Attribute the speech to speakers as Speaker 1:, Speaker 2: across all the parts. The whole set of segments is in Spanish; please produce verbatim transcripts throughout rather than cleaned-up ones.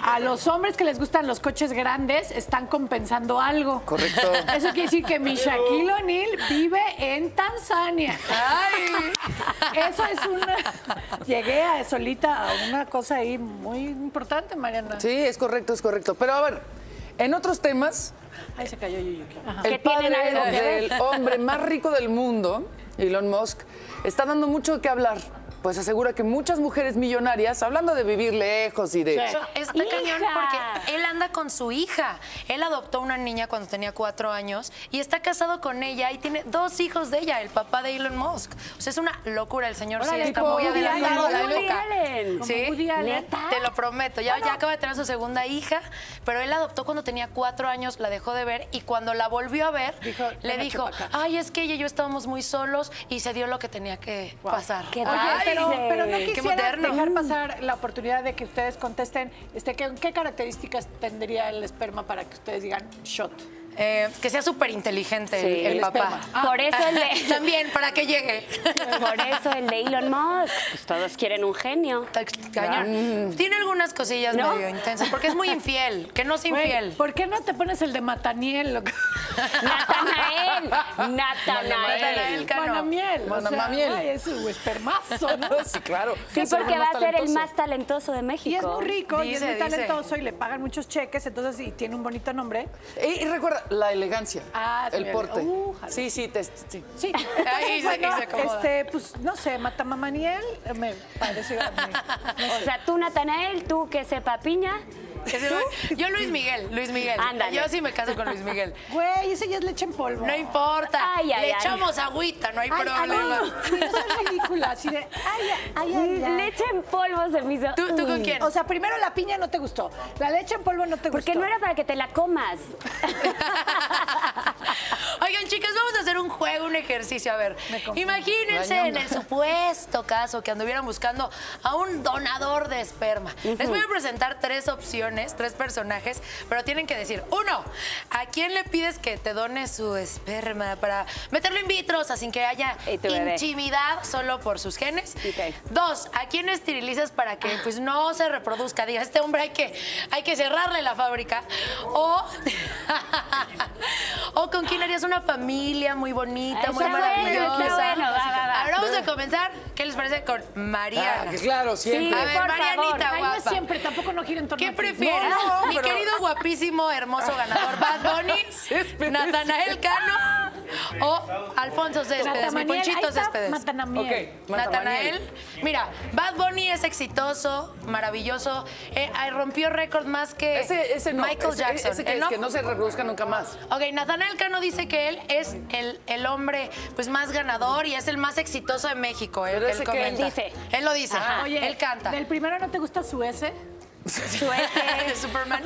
Speaker 1: a los hombres que les gustan los coches grandes están compensando algo.
Speaker 2: Correcto.
Speaker 1: Eso quiere decir que mi Shaquille O'Neal vive en Tanzania.
Speaker 2: Ay.
Speaker 1: Eso es una... Llegué a solita a una cosa ahí muy importante, Mariana.
Speaker 2: Sí, es correcto, es correcto. Pero a ver, en otros temas,
Speaker 1: Ahí se cayó Yuyuki. Ajá.
Speaker 2: el
Speaker 3: ¿Qué tienen
Speaker 2: padre
Speaker 3: algo que ver?
Speaker 2: del hombre más rico del mundo, Elon Musk, está dando mucho que hablar. Pues asegura que muchas mujeres millonarias, hablando de vivir lejos y de...
Speaker 1: Sí.
Speaker 4: Está
Speaker 3: ¡Hija!
Speaker 4: cañón porque él anda con su hija. Él adoptó una niña cuando tenía cuatro años y está casado con ella y tiene dos hijos de ella, el papá de Elon Musk. O sea, es una locura. El señor sí
Speaker 1: Órale,
Speaker 4: está
Speaker 2: tipo
Speaker 4: muy
Speaker 2: Woody
Speaker 4: adelantado a la
Speaker 3: Woody
Speaker 4: época.
Speaker 3: Allen.
Speaker 1: Como
Speaker 4: Sí,
Speaker 1: Woody Allen.
Speaker 3: ¿Neta?
Speaker 4: te lo prometo. Ya, ya acaba de tener a su segunda hija, pero él la adoptó cuando tenía cuatro años, la dejó de ver y cuando la volvió a ver,
Speaker 1: Dijo,
Speaker 4: le
Speaker 1: "Véngase
Speaker 4: dijo,
Speaker 1: pa' acá".
Speaker 4: ay, es que ella y yo estábamos muy solos y se dio lo que tenía que pasar.
Speaker 3: Qué
Speaker 1: Oye,
Speaker 3: Ay,
Speaker 1: pero,
Speaker 3: sí.
Speaker 1: pero no
Speaker 4: Qué
Speaker 1: quisiera
Speaker 4: moderno.
Speaker 1: dejar pasar la oportunidad de que ustedes contesten este, ¿qué, qué características tendría el esperma para que ustedes digan shot.
Speaker 4: Eh, que sea súper inteligente el,
Speaker 3: Sí.
Speaker 4: el
Speaker 3: El
Speaker 4: papá.
Speaker 1: esperma.
Speaker 3: Por eso el de...
Speaker 4: También, para que llegue.
Speaker 3: Por eso el de Elon Musk. Pues todos quieren un genio.
Speaker 4: Está cañón. Tiene algunas cosillas
Speaker 3: ¿No?
Speaker 4: medio intensas, porque es muy infiel, que no sea
Speaker 1: Güey,
Speaker 4: infiel.
Speaker 1: ¿por qué no te pones el de Mataniel? loco?
Speaker 3: Natanael. Natanael.
Speaker 4: Natanael Cano.
Speaker 1: Manamiel. o sea,
Speaker 2: Manamiel.
Speaker 1: ay, es su espermazo, ¿no?
Speaker 2: Sí, claro.
Speaker 3: Sí,
Speaker 2: Es el
Speaker 3: porque
Speaker 2: hombre
Speaker 3: va
Speaker 2: más
Speaker 3: a ser el
Speaker 2: talentoso.
Speaker 3: más talentoso de México.
Speaker 1: Y es muy rico, y es
Speaker 4: Dice,
Speaker 1: muy
Speaker 4: dice.
Speaker 1: talentoso, y le pagan muchos cheques, entonces, y tiene un bonito nombre.
Speaker 2: Y, y recuerda, la elegancia,
Speaker 1: Ah, sí,
Speaker 2: el
Speaker 1: me-
Speaker 2: porte.
Speaker 1: uh, jala.
Speaker 2: sí, sí, te, sí.
Speaker 1: Sí.
Speaker 4: Ahí se-
Speaker 1: Bueno,
Speaker 4: y se acomoda.
Speaker 1: este, pues, no sé, Matamamaniel eh, me parece a mí.
Speaker 3: O sea, tú, Natanael, tú que sepa piña.
Speaker 4: Que se va- Yo Luis Miguel, Luis Miguel.
Speaker 3: Ándale.
Speaker 4: Yo sí me caso con Luis Miguel.
Speaker 1: Güey, ese ya es leche en polvo.
Speaker 4: No importa.
Speaker 3: Ay, ay,
Speaker 4: Le
Speaker 3: ay.
Speaker 4: echamos agüita, no hay
Speaker 1: Ay,
Speaker 4: problema.
Speaker 1: ay, no, eso es ridícula, así de, ay, ay, ay, ay.
Speaker 3: Leche en polvo se me hizo.
Speaker 4: ¿Tú, tú con
Speaker 3: Uy.
Speaker 4: quién?
Speaker 1: O sea, primero la piña no te gustó, la leche en polvo no te gustó.
Speaker 3: Porque no era para que te la comas.
Speaker 4: Oigan, chicas, vamos a hacer un juego, un ejercicio. A ver,
Speaker 1: confundo.
Speaker 4: imagínense
Speaker 2: La
Speaker 4: en el supuesto caso que anduvieran buscando a un donador de esperma. Les voy a presentar tres opciones, tres personajes, pero tienen que decir, uno, ¿a quién le pides que te done su esperma para meterlo in vitro, o sea, sin que haya
Speaker 3: Y tu bebé.
Speaker 4: intimidad solo por sus genes?
Speaker 3: Ok.
Speaker 4: Dos, ¿a quién esterilizas para que pues no se reproduzca? Diga, este hombre hay que, hay que cerrarle la fábrica. O, o con quién harías una familia muy bonita,
Speaker 3: Está
Speaker 4: muy
Speaker 3: bueno,
Speaker 4: maravillosa.
Speaker 3: está bueno, va, va, va.
Speaker 4: A ver, vamos a comenzar. ¿Qué les parece con Mariana?
Speaker 2: Ah, claro, siempre.
Speaker 4: A ver,
Speaker 3: por
Speaker 4: Marianita,
Speaker 3: favor.
Speaker 1: Ay, no
Speaker 4: guapa.
Speaker 1: es siempre, tampoco no gira en torno
Speaker 4: ¿Qué
Speaker 1: a ti.
Speaker 4: prefieres?
Speaker 2: No, no,
Speaker 4: Mi
Speaker 2: pero-
Speaker 4: querido guapísimo, hermoso ganador Bad Bunny,
Speaker 2: Céspedes.
Speaker 4: Natanael Cano o Alfonso Céspedes, mi
Speaker 1: Matamaniel, ahí
Speaker 4: Ponchito
Speaker 1: está
Speaker 4: Céspedes.
Speaker 1: Matanamiel.
Speaker 2: Ok,
Speaker 4: Natanael, mira, Bad Bunny es exitoso, maravilloso, eh, eh, rompió récord más que
Speaker 2: Ese, ese no.
Speaker 4: Michael
Speaker 2: ese,
Speaker 4: Jackson.
Speaker 2: Ese que,
Speaker 4: ¿Él
Speaker 2: es que no se reproduzca nunca más.
Speaker 4: Ok, Natanael Cano dice que él es el, el hombre pues más ganador y es el más exitoso de México. Él,
Speaker 2: Pero
Speaker 4: él
Speaker 2: ese que
Speaker 4: comenta.
Speaker 3: él dice.
Speaker 4: Él lo dice.
Speaker 3: Ajá.
Speaker 1: Oye,
Speaker 4: él canta.
Speaker 1: ¿del primero no te gusta su S?
Speaker 4: de Superman.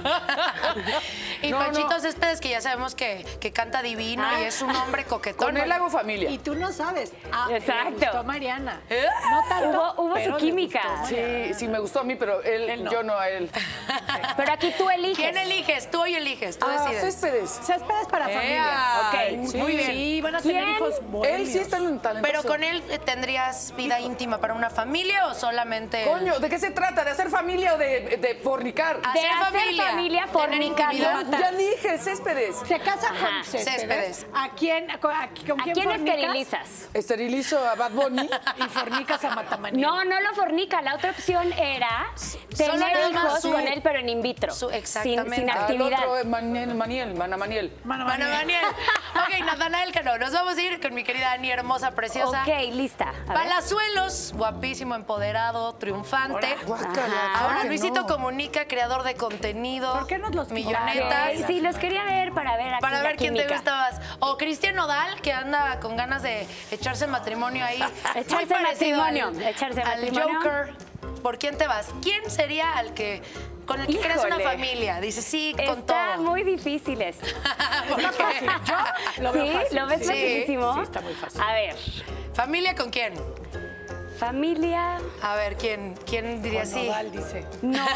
Speaker 4: Y
Speaker 2: No,
Speaker 4: Panchito
Speaker 2: no.
Speaker 4: Céspedes, que ya sabemos que, que canta divino
Speaker 1: Ah.
Speaker 4: y es un hombre coquetón.
Speaker 2: Con él hago familia.
Speaker 1: Y tú no sabes. Ah,
Speaker 3: Exacto.
Speaker 1: le gustó a Mariana.
Speaker 4: ¿Eh?
Speaker 1: No tanto,
Speaker 3: Hubo- hubo
Speaker 1: pero
Speaker 3: su
Speaker 1: le
Speaker 3: química.
Speaker 1: gustó.
Speaker 2: Sí, sí, me gustó a mí, pero él,
Speaker 1: Él no.
Speaker 2: yo no a él.
Speaker 3: Pero aquí tú eliges.
Speaker 4: ¿Quién eliges? Tú hoy eliges, tú
Speaker 2: Ah,
Speaker 4: decides.
Speaker 2: Céspedes.
Speaker 1: Céspedes para familia.
Speaker 4: Ea,
Speaker 3: Ok,
Speaker 4: sí, muy bien.
Speaker 1: Sí, van a tener
Speaker 3: ¿Quién?
Speaker 1: hijos
Speaker 2: Él
Speaker 1: bohemios.
Speaker 2: sí está en talentoso.
Speaker 4: Pero con él eh, tendrías vida íntima para una familia o solamente el-
Speaker 2: Coño, ¿de qué se trata? ¿De hacer familia o de, de fornicar?
Speaker 4: Ah,
Speaker 3: De
Speaker 4: hacer
Speaker 3: hacer
Speaker 4: familia,
Speaker 3: familia
Speaker 4: tener
Speaker 3: fornicando.
Speaker 4: intimidad.
Speaker 2: Ya dije, Céspedes.
Speaker 1: Se casa
Speaker 3: Ajá.
Speaker 1: con Céspedes.
Speaker 4: Céspedes.
Speaker 1: ¿A quién, a- con
Speaker 3: ¿A
Speaker 1: quién,
Speaker 3: quién
Speaker 1: fornicas?
Speaker 3: esterilizas?
Speaker 2: Esterilizo a Bad Bunny.
Speaker 1: Y fornicas a Matamaniel.
Speaker 3: No, no lo fornica. La otra opción era
Speaker 4: Solo
Speaker 3: tener
Speaker 4: nada más
Speaker 3: hijos
Speaker 4: su-
Speaker 3: con él, pero en in vitro.
Speaker 4: su-
Speaker 3: sin,
Speaker 4: exactamente.
Speaker 3: sin
Speaker 4: Al
Speaker 2: Al
Speaker 3: actividad.
Speaker 2: otro, eh, Maniel, Maniel, Mana Maniel.
Speaker 1: Mano,
Speaker 4: Bueno, Daniel. Ok, Natanael Cano. Nos vamos a ir con mi querida Ani, hermosa, preciosa.
Speaker 3: Ok, lista. A ver.
Speaker 4: Palazuelos, guapísimo, empoderado, triunfante.
Speaker 2: Guácala,
Speaker 4: Ahora
Speaker 2: claro que
Speaker 4: Luisito
Speaker 2: no.
Speaker 4: Comunica, creador de contenido.
Speaker 1: ¿Por qué nos los
Speaker 4: millonetas.
Speaker 3: Ok, sí, los quería ver para ver aquí
Speaker 4: Para
Speaker 3: la
Speaker 4: ver quién te
Speaker 3: química.
Speaker 4: gusta más. O Cristian Nodal, que anda con ganas de echarse matrimonio ahí.
Speaker 3: Echarse
Speaker 4: Muy parecido
Speaker 3: matrimonio,
Speaker 4: al-
Speaker 3: echarse
Speaker 4: al
Speaker 3: matrimonio.
Speaker 4: Joker. ¿Por quién te vas? ¿Quién sería al que con el que creas una
Speaker 3: Híjole.
Speaker 4: familia? Dice sí, con
Speaker 3: Está
Speaker 4: todo.
Speaker 3: muy difícil esto.
Speaker 4: ¿Por qué?
Speaker 1: Lo veo
Speaker 3: ¿Sí?
Speaker 1: fácil.
Speaker 3: ¿Lo ves
Speaker 4: Sí.
Speaker 3: facilísimo?
Speaker 1: Sí, está muy fácil.
Speaker 3: A ver,
Speaker 4: ¿Familia con quién?
Speaker 3: familia...
Speaker 4: A ver, ¿quién, quién diría
Speaker 1: Con
Speaker 4: sí?
Speaker 1: Nodal, dice.
Speaker 3: No.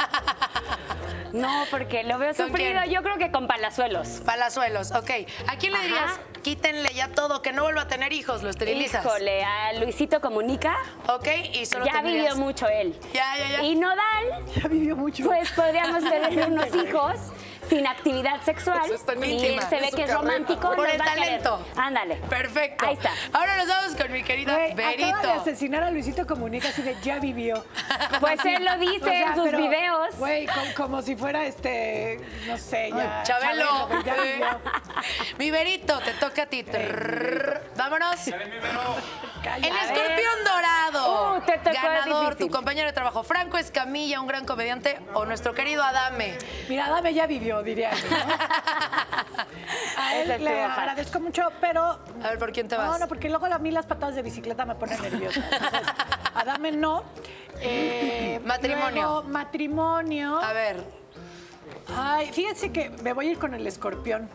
Speaker 3: No, porque lo veo
Speaker 4: ¿Con
Speaker 3: sufrido.
Speaker 4: quién?
Speaker 3: Yo creo que con Palazuelos.
Speaker 4: Palazuelos, ok. ¿A quién le
Speaker 3: Ajá.
Speaker 4: dirías? Quítenle ya todo, que no vuelva a tener hijos, lo esterilizas.
Speaker 3: Híjole, a Luisito Comunica.
Speaker 4: Ok, y solo
Speaker 3: Ya
Speaker 4: tendrías-
Speaker 3: vivió mucho él.
Speaker 4: Ya, ya, ya.
Speaker 3: Y Nodal,
Speaker 1: Ya vivió mucho.
Speaker 3: Pues podríamos tener unos hijos sin actividad sexual.
Speaker 2: Pues es tan
Speaker 3: y
Speaker 2: íntima,
Speaker 3: se ve
Speaker 2: es su
Speaker 3: que es
Speaker 2: carrera.
Speaker 3: romántico.
Speaker 4: Por
Speaker 3: nos
Speaker 4: el
Speaker 3: va a querer.
Speaker 4: talento.
Speaker 3: Ándale.
Speaker 4: Perfecto.
Speaker 3: Ahí está.
Speaker 4: Ahora nos vamos con mi querida
Speaker 1: Güey,
Speaker 4: Verito.
Speaker 1: acaba de asesinar a Luisito Comunica así de ya vivió.
Speaker 3: Pues él lo dice
Speaker 1: O sea,
Speaker 3: en sus
Speaker 1: pero,
Speaker 3: videos.
Speaker 1: Güey, como, como si fuera este, no sé, ya.
Speaker 4: Chabelo.
Speaker 1: güey, ya vivió.
Speaker 4: Mi Verito, te toca a ti. Trrr. Vámonos. El
Speaker 1: Cállate.
Speaker 4: escorpión dorado.
Speaker 3: Uh, te tocó
Speaker 4: Ganador,
Speaker 3: difícil.
Speaker 4: tu compañero de trabajo, Franco Escamilla, un gran comediante, o nuestro querido Adame.
Speaker 1: Mira, Dame ya vivió, diría yo, ¿no? A
Speaker 3: Esa
Speaker 1: él le
Speaker 3: estuvo fácil.
Speaker 1: agradezco mucho, pero...
Speaker 4: A ver, ¿por quién te vas?
Speaker 1: No, no, porque luego a mí las patadas de bicicleta me ponen nerviosa. Entonces, a Dame no. Eh,
Speaker 4: Matrimonio.
Speaker 1: luego, matrimonio.
Speaker 4: A ver.
Speaker 1: Ay, fíjense que me voy a ir con el escorpión.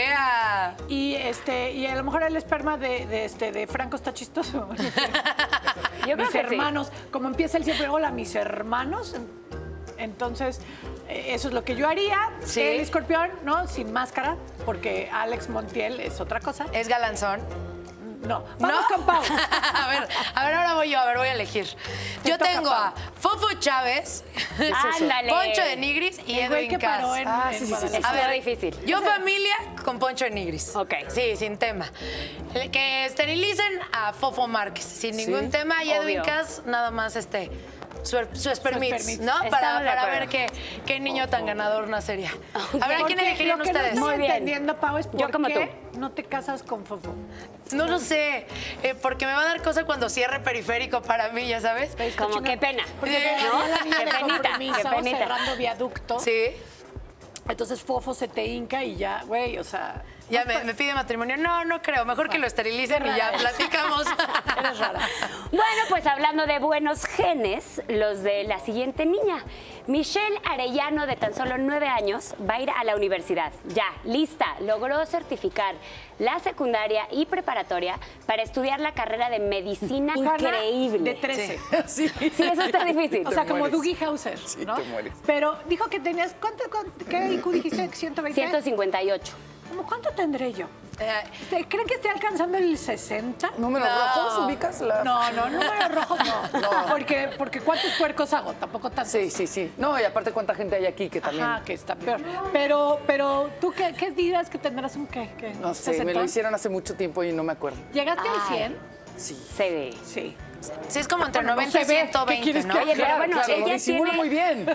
Speaker 4: ¡Ea!
Speaker 1: Y este, y a lo mejor el esperma de, de este de Franco está chistoso.
Speaker 3: Yo creo
Speaker 1: Mis
Speaker 3: que sí.
Speaker 1: hermanos, como empieza él siempre, hola, mis hermanos. Entonces, eh, eso es lo que yo haría.
Speaker 4: Sí.
Speaker 1: El escorpión, ¿no? Sin máscara, porque Alex Montiel es otra cosa.
Speaker 4: ¿Es galanzón?
Speaker 1: No, vamos
Speaker 4: ¿No?
Speaker 1: con Pau.
Speaker 4: a ver, a ver, ahora voy yo, a ver, voy a elegir. Yo
Speaker 1: toca,
Speaker 4: tengo
Speaker 1: Pau.
Speaker 4: a Fofo Chávez,
Speaker 3: Ándale.
Speaker 4: Poncho de Nigris y
Speaker 1: El güey
Speaker 4: Edwin
Speaker 1: que paró
Speaker 4: Cass.
Speaker 1: en,
Speaker 2: Ah,
Speaker 1: en
Speaker 2: sí, sí, sí, sí.
Speaker 1: Guadalajara.
Speaker 3: Estuvo
Speaker 4: A ver,
Speaker 3: difícil.
Speaker 4: Yo familia con Poncho de Nigris.
Speaker 3: Ok.
Speaker 4: Sí, sin tema. El que esterilicen a Fofo Márquez, sin ningún
Speaker 2: Sí.
Speaker 4: tema. Y Edwin
Speaker 3: Obvio.
Speaker 4: Cass, nada más este. Su, su espermits,
Speaker 1: espermits.
Speaker 4: ¿no?
Speaker 3: Estamos
Speaker 4: Para,
Speaker 3: de
Speaker 4: para
Speaker 3: acuerdo.
Speaker 4: ver qué, qué niño tan ganador nacería. A ver, ¿a quién
Speaker 1: Porque
Speaker 4: elegirían
Speaker 1: lo que
Speaker 4: ustedes?
Speaker 1: no
Speaker 3: Muy
Speaker 1: estoy
Speaker 3: bien.
Speaker 1: entendiendo, Pau, es por
Speaker 3: Yo como
Speaker 1: qué no te casas con Fofo.
Speaker 4: No lo sé, eh, porque me va a dar cosa cuando cierre periférico para mí, ya sabes.
Speaker 3: Como qué pena.
Speaker 1: Porque
Speaker 4: Sí.
Speaker 1: te
Speaker 3: ¿No?
Speaker 1: la niña
Speaker 3: Qué
Speaker 1: de
Speaker 3: penita,
Speaker 1: compromiso,
Speaker 3: qué penita.
Speaker 1: cerrando viaducto.
Speaker 4: Sí.
Speaker 1: Entonces Fofo se te hinca y ya, güey, o sea...
Speaker 4: Ya me, me pide matrimonio. No, no creo. Mejor que lo esterilicen y ya platicamos.
Speaker 1: Eres rara.
Speaker 3: Bueno, pues hablando de buenos genes, los de la siguiente niña. Michelle Arellano, de tan solo nueve años, va a ir a la universidad. Ya, lista. Logró certificar la secundaria y preparatoria para estudiar la carrera de medicina increíble.
Speaker 1: De trece.
Speaker 2: Sí.
Speaker 3: Sí, eso está difícil.
Speaker 1: O sea, como
Speaker 2: mueres.
Speaker 1: Dougie Hauser,
Speaker 2: Sí,
Speaker 1: ¿no?
Speaker 2: te mueres.
Speaker 1: Pero dijo que tenías... ¿Cuánto, cuánto qué I Q dijiste? ¿ciento veinte?
Speaker 3: ciento cincuenta y ocho.
Speaker 1: ¿Cómo cuánto tendré yo?
Speaker 4: Eh,
Speaker 1: ¿Usted ¿Creen que esté alcanzando el sesenta?
Speaker 2: ¿Números
Speaker 4: No.
Speaker 2: rojos ubicas? La...
Speaker 1: No, no, números rojos no. no. Porque, porque ¿cuántos puercos hago? Tampoco tantos.
Speaker 2: Sí, sí, sí. No, y aparte cuánta gente hay aquí que también...
Speaker 1: Ajá, que está peor. Pero, pero ¿tú qué, qué dirás que tendrás un qué? ¿Qué?
Speaker 2: No sé, me lo
Speaker 1: ¿sesentón?
Speaker 2: hicieron hace mucho tiempo y no me acuerdo.
Speaker 1: ¿Llegaste
Speaker 3: Ay.
Speaker 1: al cien?
Speaker 2: Sí.
Speaker 3: Se ve.
Speaker 1: Sí.
Speaker 4: sí, es como entre
Speaker 1: Bueno, no
Speaker 4: noventa y
Speaker 1: se ve.
Speaker 4: ciento
Speaker 1: ¿Qué
Speaker 4: veinte,
Speaker 1: quieres
Speaker 4: ¿no?
Speaker 1: que
Speaker 3: Oye, pero
Speaker 2: Claro,
Speaker 3: bueno,
Speaker 2: claro, lo
Speaker 3: ella
Speaker 2: disimula
Speaker 3: tiene,
Speaker 2: muy bien.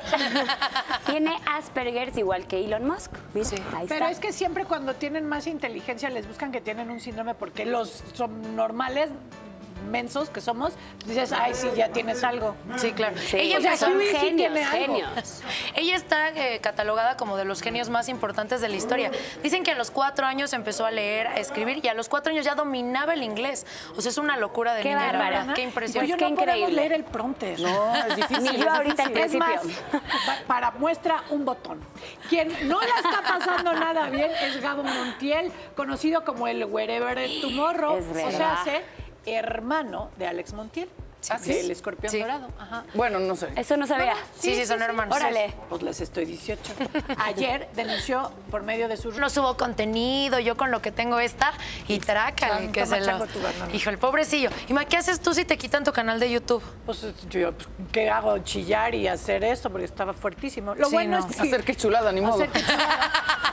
Speaker 3: tiene Asperger's igual que Elon Musk. Mira,
Speaker 4: Sí.
Speaker 3: ahí
Speaker 1: Pero
Speaker 3: está.
Speaker 1: es que siempre cuando tienen más inteligencia les buscan que tienen un síndrome porque los son normales, mensos que somos, dices, ay, sí, ya tienes algo.
Speaker 4: Sí, claro.
Speaker 3: Sí,
Speaker 4: Ella
Speaker 3: o sea,
Speaker 4: empezó-
Speaker 3: son
Speaker 1: Huey sí
Speaker 3: genios,
Speaker 1: tiene algo.
Speaker 3: genios.
Speaker 4: Ella está eh, catalogada como de los genios más importantes de la historia. Dicen que a los cuatro años empezó a leer, a escribir y a los cuatro años ya dominaba el inglés. O sea, es una locura de
Speaker 3: Qué
Speaker 4: niña, la
Speaker 3: bárbara.
Speaker 4: verdad. Qué
Speaker 1: Pues
Speaker 4: impresión.
Speaker 1: yo
Speaker 3: qué
Speaker 1: no podemos
Speaker 3: increíble.
Speaker 1: leer el prompter.
Speaker 2: No, es difícil.
Speaker 3: Ni yo ahorita al
Speaker 1: Es más,
Speaker 3: principio.
Speaker 1: pa- para muestra un botón. Quien no la está pasando nada bien es Gabo Montiel, conocido como el Wherever Tomorrow.
Speaker 3: Es
Speaker 1: O
Speaker 3: verdad.
Speaker 1: sea, hace hermano de Alex Montiel.
Speaker 2: ¿Ah, sí?
Speaker 1: El escorpión
Speaker 4: Sí.
Speaker 1: dorado. Ajá.
Speaker 2: Bueno, no sé.
Speaker 3: Eso no sabía.
Speaker 4: Sí, sí, son hermanos.
Speaker 3: Órale.
Speaker 1: Pues les estoy dieciocho. Ayer denunció por medio de sus...
Speaker 4: No subo contenido, yo con lo que tengo esta y trácale,
Speaker 1: Toma,
Speaker 4: que se lo...
Speaker 1: chango tu banana.
Speaker 4: Hijo, el pobrecillo. Y ma, ¿qué haces tú si te quitan tu canal de YouTube?
Speaker 1: Pues yo, pues, ¿qué hago? Chillar y hacer esto porque estaba fuertísimo. Lo
Speaker 4: Sí,
Speaker 1: bueno
Speaker 4: no.
Speaker 1: es que... sí,
Speaker 2: Hacer que chulada, ni modo.
Speaker 1: hacer que chulada.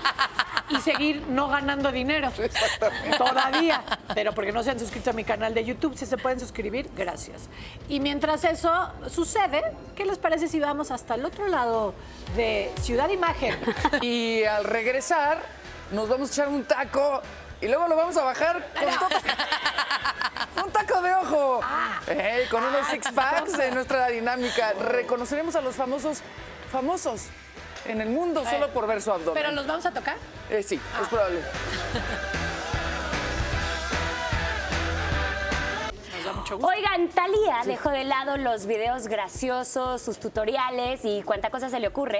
Speaker 1: Y seguir no ganando dinero. Todavía. Pero porque no se han suscrito a mi canal de YouTube, si se pueden suscribir, gracias. Y mientras eso sucede, ¿qué les parece si vamos hasta el otro lado de Ciudad Imagen?
Speaker 2: Y al regresar, nos vamos a echar un taco y luego lo vamos a bajar con todo. Un taco de ojo. Ey, con unos six packs de nuestra dinámica. Reconoceremos a los famosos, famosos en el mundo solo por ver su abdomen.
Speaker 1: ¿Pero los vamos a tocar?
Speaker 2: Eh, sí, es probable.
Speaker 1: Nos da mucho gusto.
Speaker 3: Oigan, Thalía dejó de lado los videos graciosos, sus tutoriales y cuánta cosa se le ocurre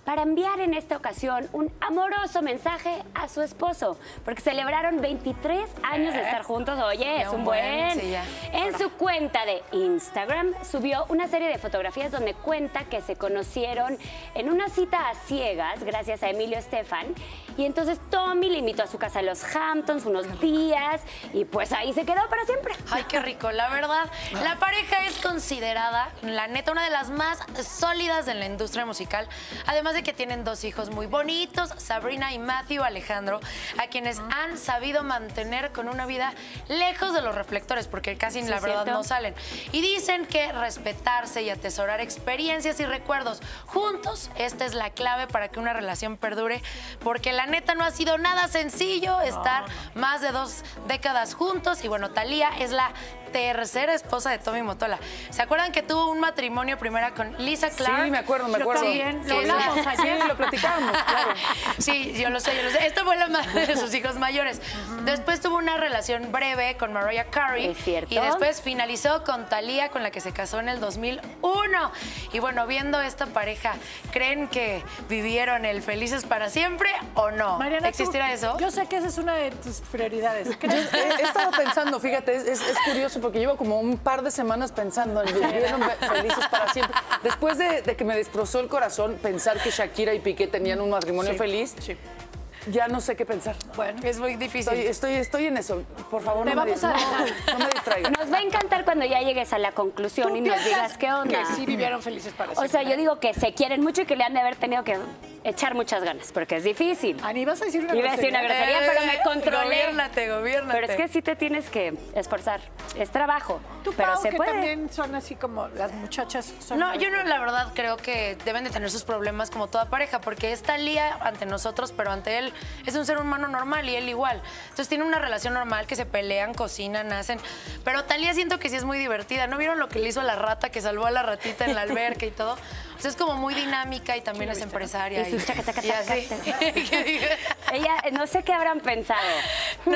Speaker 3: para enviar en esta ocasión un amoroso mensaje a su esposo, porque celebraron veintitrés años de estar juntos. Oye, es un buen.
Speaker 4: Sí, ya.
Speaker 3: En su cuenta de Instagram subió una serie de fotografías donde cuenta que se conocieron en una cita a ciegas gracias a Emilio Estefan, y entonces Tommy le invitó a su casa a los Hamptons unos días y pues ahí se quedó para siempre.
Speaker 4: Ay, qué rico. La verdad, la pareja es considerada, la neta, una de las más sólidas de la industria musical. Además de que tienen dos hijos muy bonitos, Sabrina y Matthew Alejandro, a quienes han sabido mantener con una vida lejos de los reflectores, porque casi
Speaker 3: Sí,
Speaker 4: la verdad
Speaker 3: ¿cierto?
Speaker 4: no salen. Y dicen que respetarse y atesorar experiencias y recuerdos juntos, esta es la clave para que una relación perdure, porque la neta no ha sido nada sencillo estar más de dos décadas juntos. Y bueno, Thalía es la tercera esposa de Tommy Mottola. ¿Se acuerdan que tuvo un matrimonio primero con Lisa Clark?
Speaker 2: Sí, me acuerdo, me
Speaker 1: Yo
Speaker 2: acuerdo.
Speaker 1: también, lo
Speaker 4: Sí,
Speaker 1: hablamos
Speaker 4: sí.
Speaker 1: ayer.
Speaker 2: Sí, lo platicábamos, claro.
Speaker 4: Sí, yo lo sé, yo lo sé. Esta fue la madre de sus hijos mayores. Después tuvo una relación breve con Mariah Carey.
Speaker 3: Es cierto.
Speaker 4: Y después finalizó con Thalía, con la que se casó en el dos mil uno. Y bueno, viendo esta pareja, ¿creen que vivieron el felices para siempre o no?
Speaker 1: Mariana,
Speaker 4: ¿Existirá
Speaker 1: tú-
Speaker 4: eso?
Speaker 1: Yo sé que esa es una de tus prioridades.
Speaker 2: Yo
Speaker 1: ¿Crees?
Speaker 2: he, he estado pensando, fíjate, es, es- es curioso porque llevo como un par de semanas pensando en vivieron fe- felices para siempre. Después de, de que me destrozó el corazón pensar que Shakira y Piqué tenían un matrimonio
Speaker 1: Sí,
Speaker 2: feliz,
Speaker 1: sí.
Speaker 2: ya no sé qué pensar.
Speaker 1: Bueno,
Speaker 4: Es muy difícil.
Speaker 2: Estoy, estoy, estoy en eso. Por favor,
Speaker 1: Te
Speaker 2: no me,
Speaker 1: vamos a
Speaker 2: no,
Speaker 1: dejar.
Speaker 2: no me distraigan.
Speaker 3: Nos va a encantar cuando ya llegues a la conclusión
Speaker 1: ¿tú
Speaker 3: y nos
Speaker 1: piensas
Speaker 3: digas qué onda.
Speaker 1: que sí vivieron felices para
Speaker 3: O
Speaker 1: siempre?
Speaker 3: sea, yo digo que se quieren mucho y que le han de haber tenido que echar muchas ganas, porque es difícil.
Speaker 1: Ani, ¿vas a decir una
Speaker 3: Iba a decir una
Speaker 1: grosería?
Speaker 3: grosería, pero me controlé.
Speaker 4: Gobiérnate, gobiérnate.
Speaker 3: Pero es que sí te tienes que esforzar. Es trabajo,
Speaker 1: Tú,
Speaker 3: pero
Speaker 1: Pau,
Speaker 3: se
Speaker 1: que
Speaker 3: puede.
Speaker 1: también son así como las muchachas. Son
Speaker 4: No, yo no, la verdad creo que deben de tener sus problemas como toda pareja, porque es Thalía ante nosotros, pero ante él es un ser humano normal y él igual. Entonces tienen una relación normal, que se pelean, cocinan, hacen. Pero Thalía siento que sí es muy divertida. ¿No vieron lo que le hizo a la rata, que salvó a la ratita en la alberca y todo? O sea, es como muy dinámica y también es empresaria.
Speaker 3: Y sus chaca, chaca,
Speaker 4: y así. ¿Qué dije?
Speaker 3: Ella, no sé qué habrán pensado.
Speaker 1: No,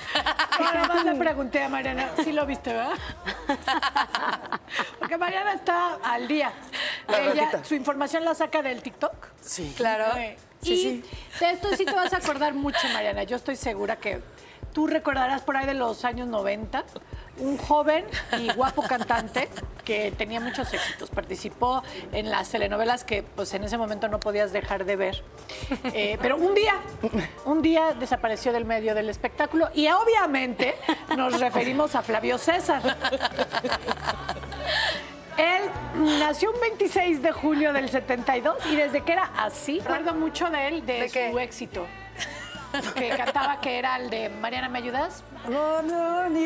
Speaker 1: nada más le pregunté a Mariana, sí lo viste, ¿verdad? Porque Mariana está al día.
Speaker 2: La
Speaker 1: Ella,
Speaker 2: ratita.
Speaker 1: su información la saca del TikTok.
Speaker 2: Sí.
Speaker 4: Claro.
Speaker 1: Eh,
Speaker 2: Sí,
Speaker 1: y
Speaker 2: sí.
Speaker 1: de esto sí te vas a acordar mucho, Mariana. Yo estoy segura que tú recordarás por ahí de los años noventa un joven y guapo cantante que tenía muchos éxitos. Participó en las telenovelas que pues en ese momento no podías dejar de ver. Eh, pero un día, un día desapareció del medio del espectáculo y obviamente nos referimos a Flavio César. Él nació un veintiséis de junio del setenta y dos y desde que era así, recuerdo mucho de él, de,
Speaker 4: ¿De
Speaker 1: su
Speaker 4: qué?
Speaker 1: éxito. Que cantaba que era el de Mariana, ¿me ayudas?
Speaker 2: No, no, ni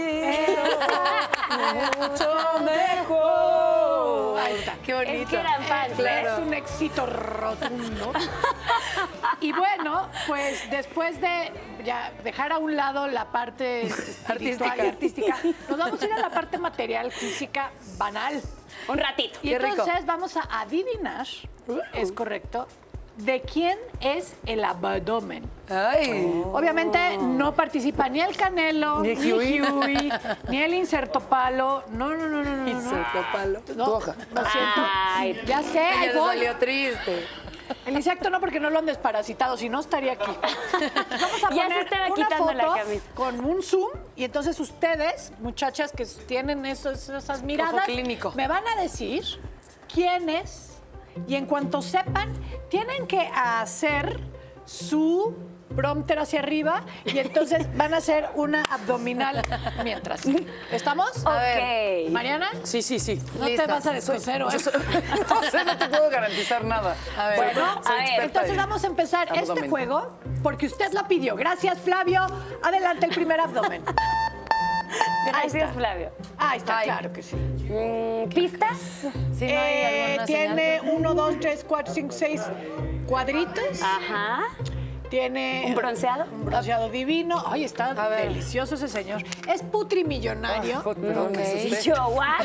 Speaker 2: mucho mejor.
Speaker 1: Ahí está.
Speaker 4: Qué bonito.
Speaker 3: Es que eran fans,
Speaker 4: Claro.
Speaker 1: Es un éxito rotundo. Y bueno, pues después de ya dejar a un lado la parte espiritual y artística, nos vamos a ir a la parte material, física, banal.
Speaker 3: Un ratito.
Speaker 1: Y
Speaker 4: Qué rico.
Speaker 1: entonces vamos a adivinar, es correcto, de quién es el abdomen.
Speaker 2: Ay.
Speaker 1: Obviamente no participa ni el Canelo,
Speaker 2: Ni
Speaker 1: ni
Speaker 2: Huey.
Speaker 1: Huey, ni el inserto palo. No, no, no, no, no. no.
Speaker 2: Inserto palo.
Speaker 1: No,
Speaker 2: Tu hoja.
Speaker 1: Lo siento.
Speaker 3: Ay.
Speaker 1: Ya sé, ahí
Speaker 4: Ella le
Speaker 1: voy.
Speaker 4: salió triste.
Speaker 1: El insecto no, porque no lo han desparasitado, si no estaría aquí. Vamos a
Speaker 3: Ya se
Speaker 1: poner
Speaker 3: estaba
Speaker 1: una
Speaker 3: quitando
Speaker 1: foto
Speaker 3: la camisa.
Speaker 1: con un zoom y entonces ustedes, muchachas que tienen esos, esas miradas,
Speaker 4: clínico.
Speaker 1: me van a decir quién es y en cuanto sepan, tienen que hacer su prompter hacia arriba y entonces van a hacer una abdominal mientras. ¿Estamos?
Speaker 3: Ok.
Speaker 4: ver,
Speaker 1: Mariana,
Speaker 2: Sí, sí, sí.
Speaker 1: no te
Speaker 4: Lista.
Speaker 1: vas a descoser, ¿eh?
Speaker 2: No sé, no te puedo garantizar nada.
Speaker 4: A ver.
Speaker 1: Bueno,
Speaker 2: soy
Speaker 3: a ver,
Speaker 2: experta
Speaker 1: entonces
Speaker 2: en
Speaker 1: vamos a empezar este
Speaker 2: abdomen.
Speaker 1: juego porque usted lo pidió. Gracias, Flavio. Adelante el primer abdomen.
Speaker 3: Gracias,
Speaker 1: está.
Speaker 3: Flavio.
Speaker 1: Ahí está,
Speaker 4: Ay.
Speaker 1: claro que sí.
Speaker 3: Mm, ¿Pistas?
Speaker 4: Si no hay
Speaker 1: Eh,
Speaker 4: alguna
Speaker 1: tiene
Speaker 4: señal.
Speaker 1: uno, dos, tres, cuatro, cinco, seis cuadritos.
Speaker 3: Ajá.
Speaker 1: Tiene
Speaker 3: ¿Un bronceado?
Speaker 1: un bronceado divino. Ay, está
Speaker 4: A ver.
Speaker 1: delicioso ese señor. Es putrimillonario.
Speaker 2: Ay, perdón, me
Speaker 4: Ok.
Speaker 3: Y
Speaker 2: asusté.
Speaker 3: yo, ¿what?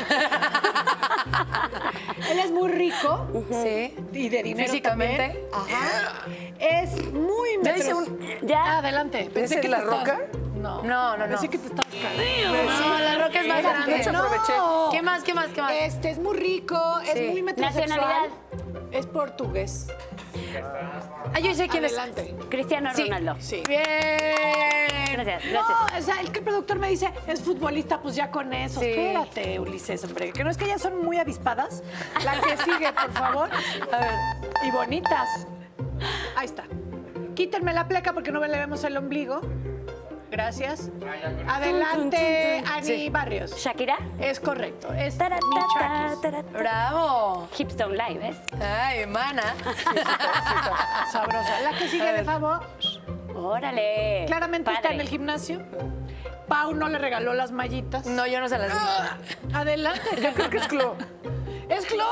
Speaker 1: Él es muy rico
Speaker 4: Sí.
Speaker 1: y de dinero
Speaker 4: Físicamente.
Speaker 1: también. Ajá. Es muy
Speaker 2: Ya hice
Speaker 1: metros-
Speaker 2: un-
Speaker 3: Ya.
Speaker 1: Adelante. Pensé
Speaker 2: ¿Ese
Speaker 1: que
Speaker 2: es La
Speaker 1: te estabas-
Speaker 2: Roca?
Speaker 1: No.
Speaker 4: No, no, no.
Speaker 1: Pensé que te estabas cagando.
Speaker 4: No, la roca es más
Speaker 1: Espérate,
Speaker 4: grande.
Speaker 2: Mucho aproveché.
Speaker 1: no.
Speaker 4: ¿Qué más, qué más, qué más?
Speaker 1: Este es muy rico, es
Speaker 4: Sí.
Speaker 1: muy metrosexual.
Speaker 3: Nacionalidad.
Speaker 1: Es portugués.
Speaker 4: Ah, yo sé quién
Speaker 1: Adelante.
Speaker 3: Cristiano
Speaker 4: Sí.
Speaker 3: Ronaldo.
Speaker 1: Sí.
Speaker 4: es. Bien.
Speaker 3: Gracias,
Speaker 1: No,
Speaker 3: gracias.
Speaker 1: o sea, el que el productor me dice, es futbolista, pues ya con eso.
Speaker 4: Sí.
Speaker 1: Espérate, Ulises, hombre. Que no es que ellas son muy avispadas. La que sigue, por favor.
Speaker 4: A ver.
Speaker 1: Y bonitas. Ahí está. Quítenme la placa porque no le vemos el ombligo. Gracias. Adelante, Ani
Speaker 4: Sí.
Speaker 1: Barrios.
Speaker 3: Shakira.
Speaker 1: Es correcto. Es
Speaker 3: Tara,
Speaker 1: mi
Speaker 3: ta,
Speaker 1: Shakis.
Speaker 3: ta, ta, ta.
Speaker 4: Bravo.
Speaker 3: Hips Don't Lie, ¿ves?
Speaker 4: Ay, mana.
Speaker 1: Sabrosa. La que sigue, de favor.
Speaker 3: Órale.
Speaker 1: Claramente está
Speaker 3: Padre.
Speaker 1: en el gimnasio. Pau no le regaló las mallitas.
Speaker 4: No, yo no se las vi.
Speaker 1: Adelante.
Speaker 2: Yo creo que es Clo.
Speaker 1: Es Clo.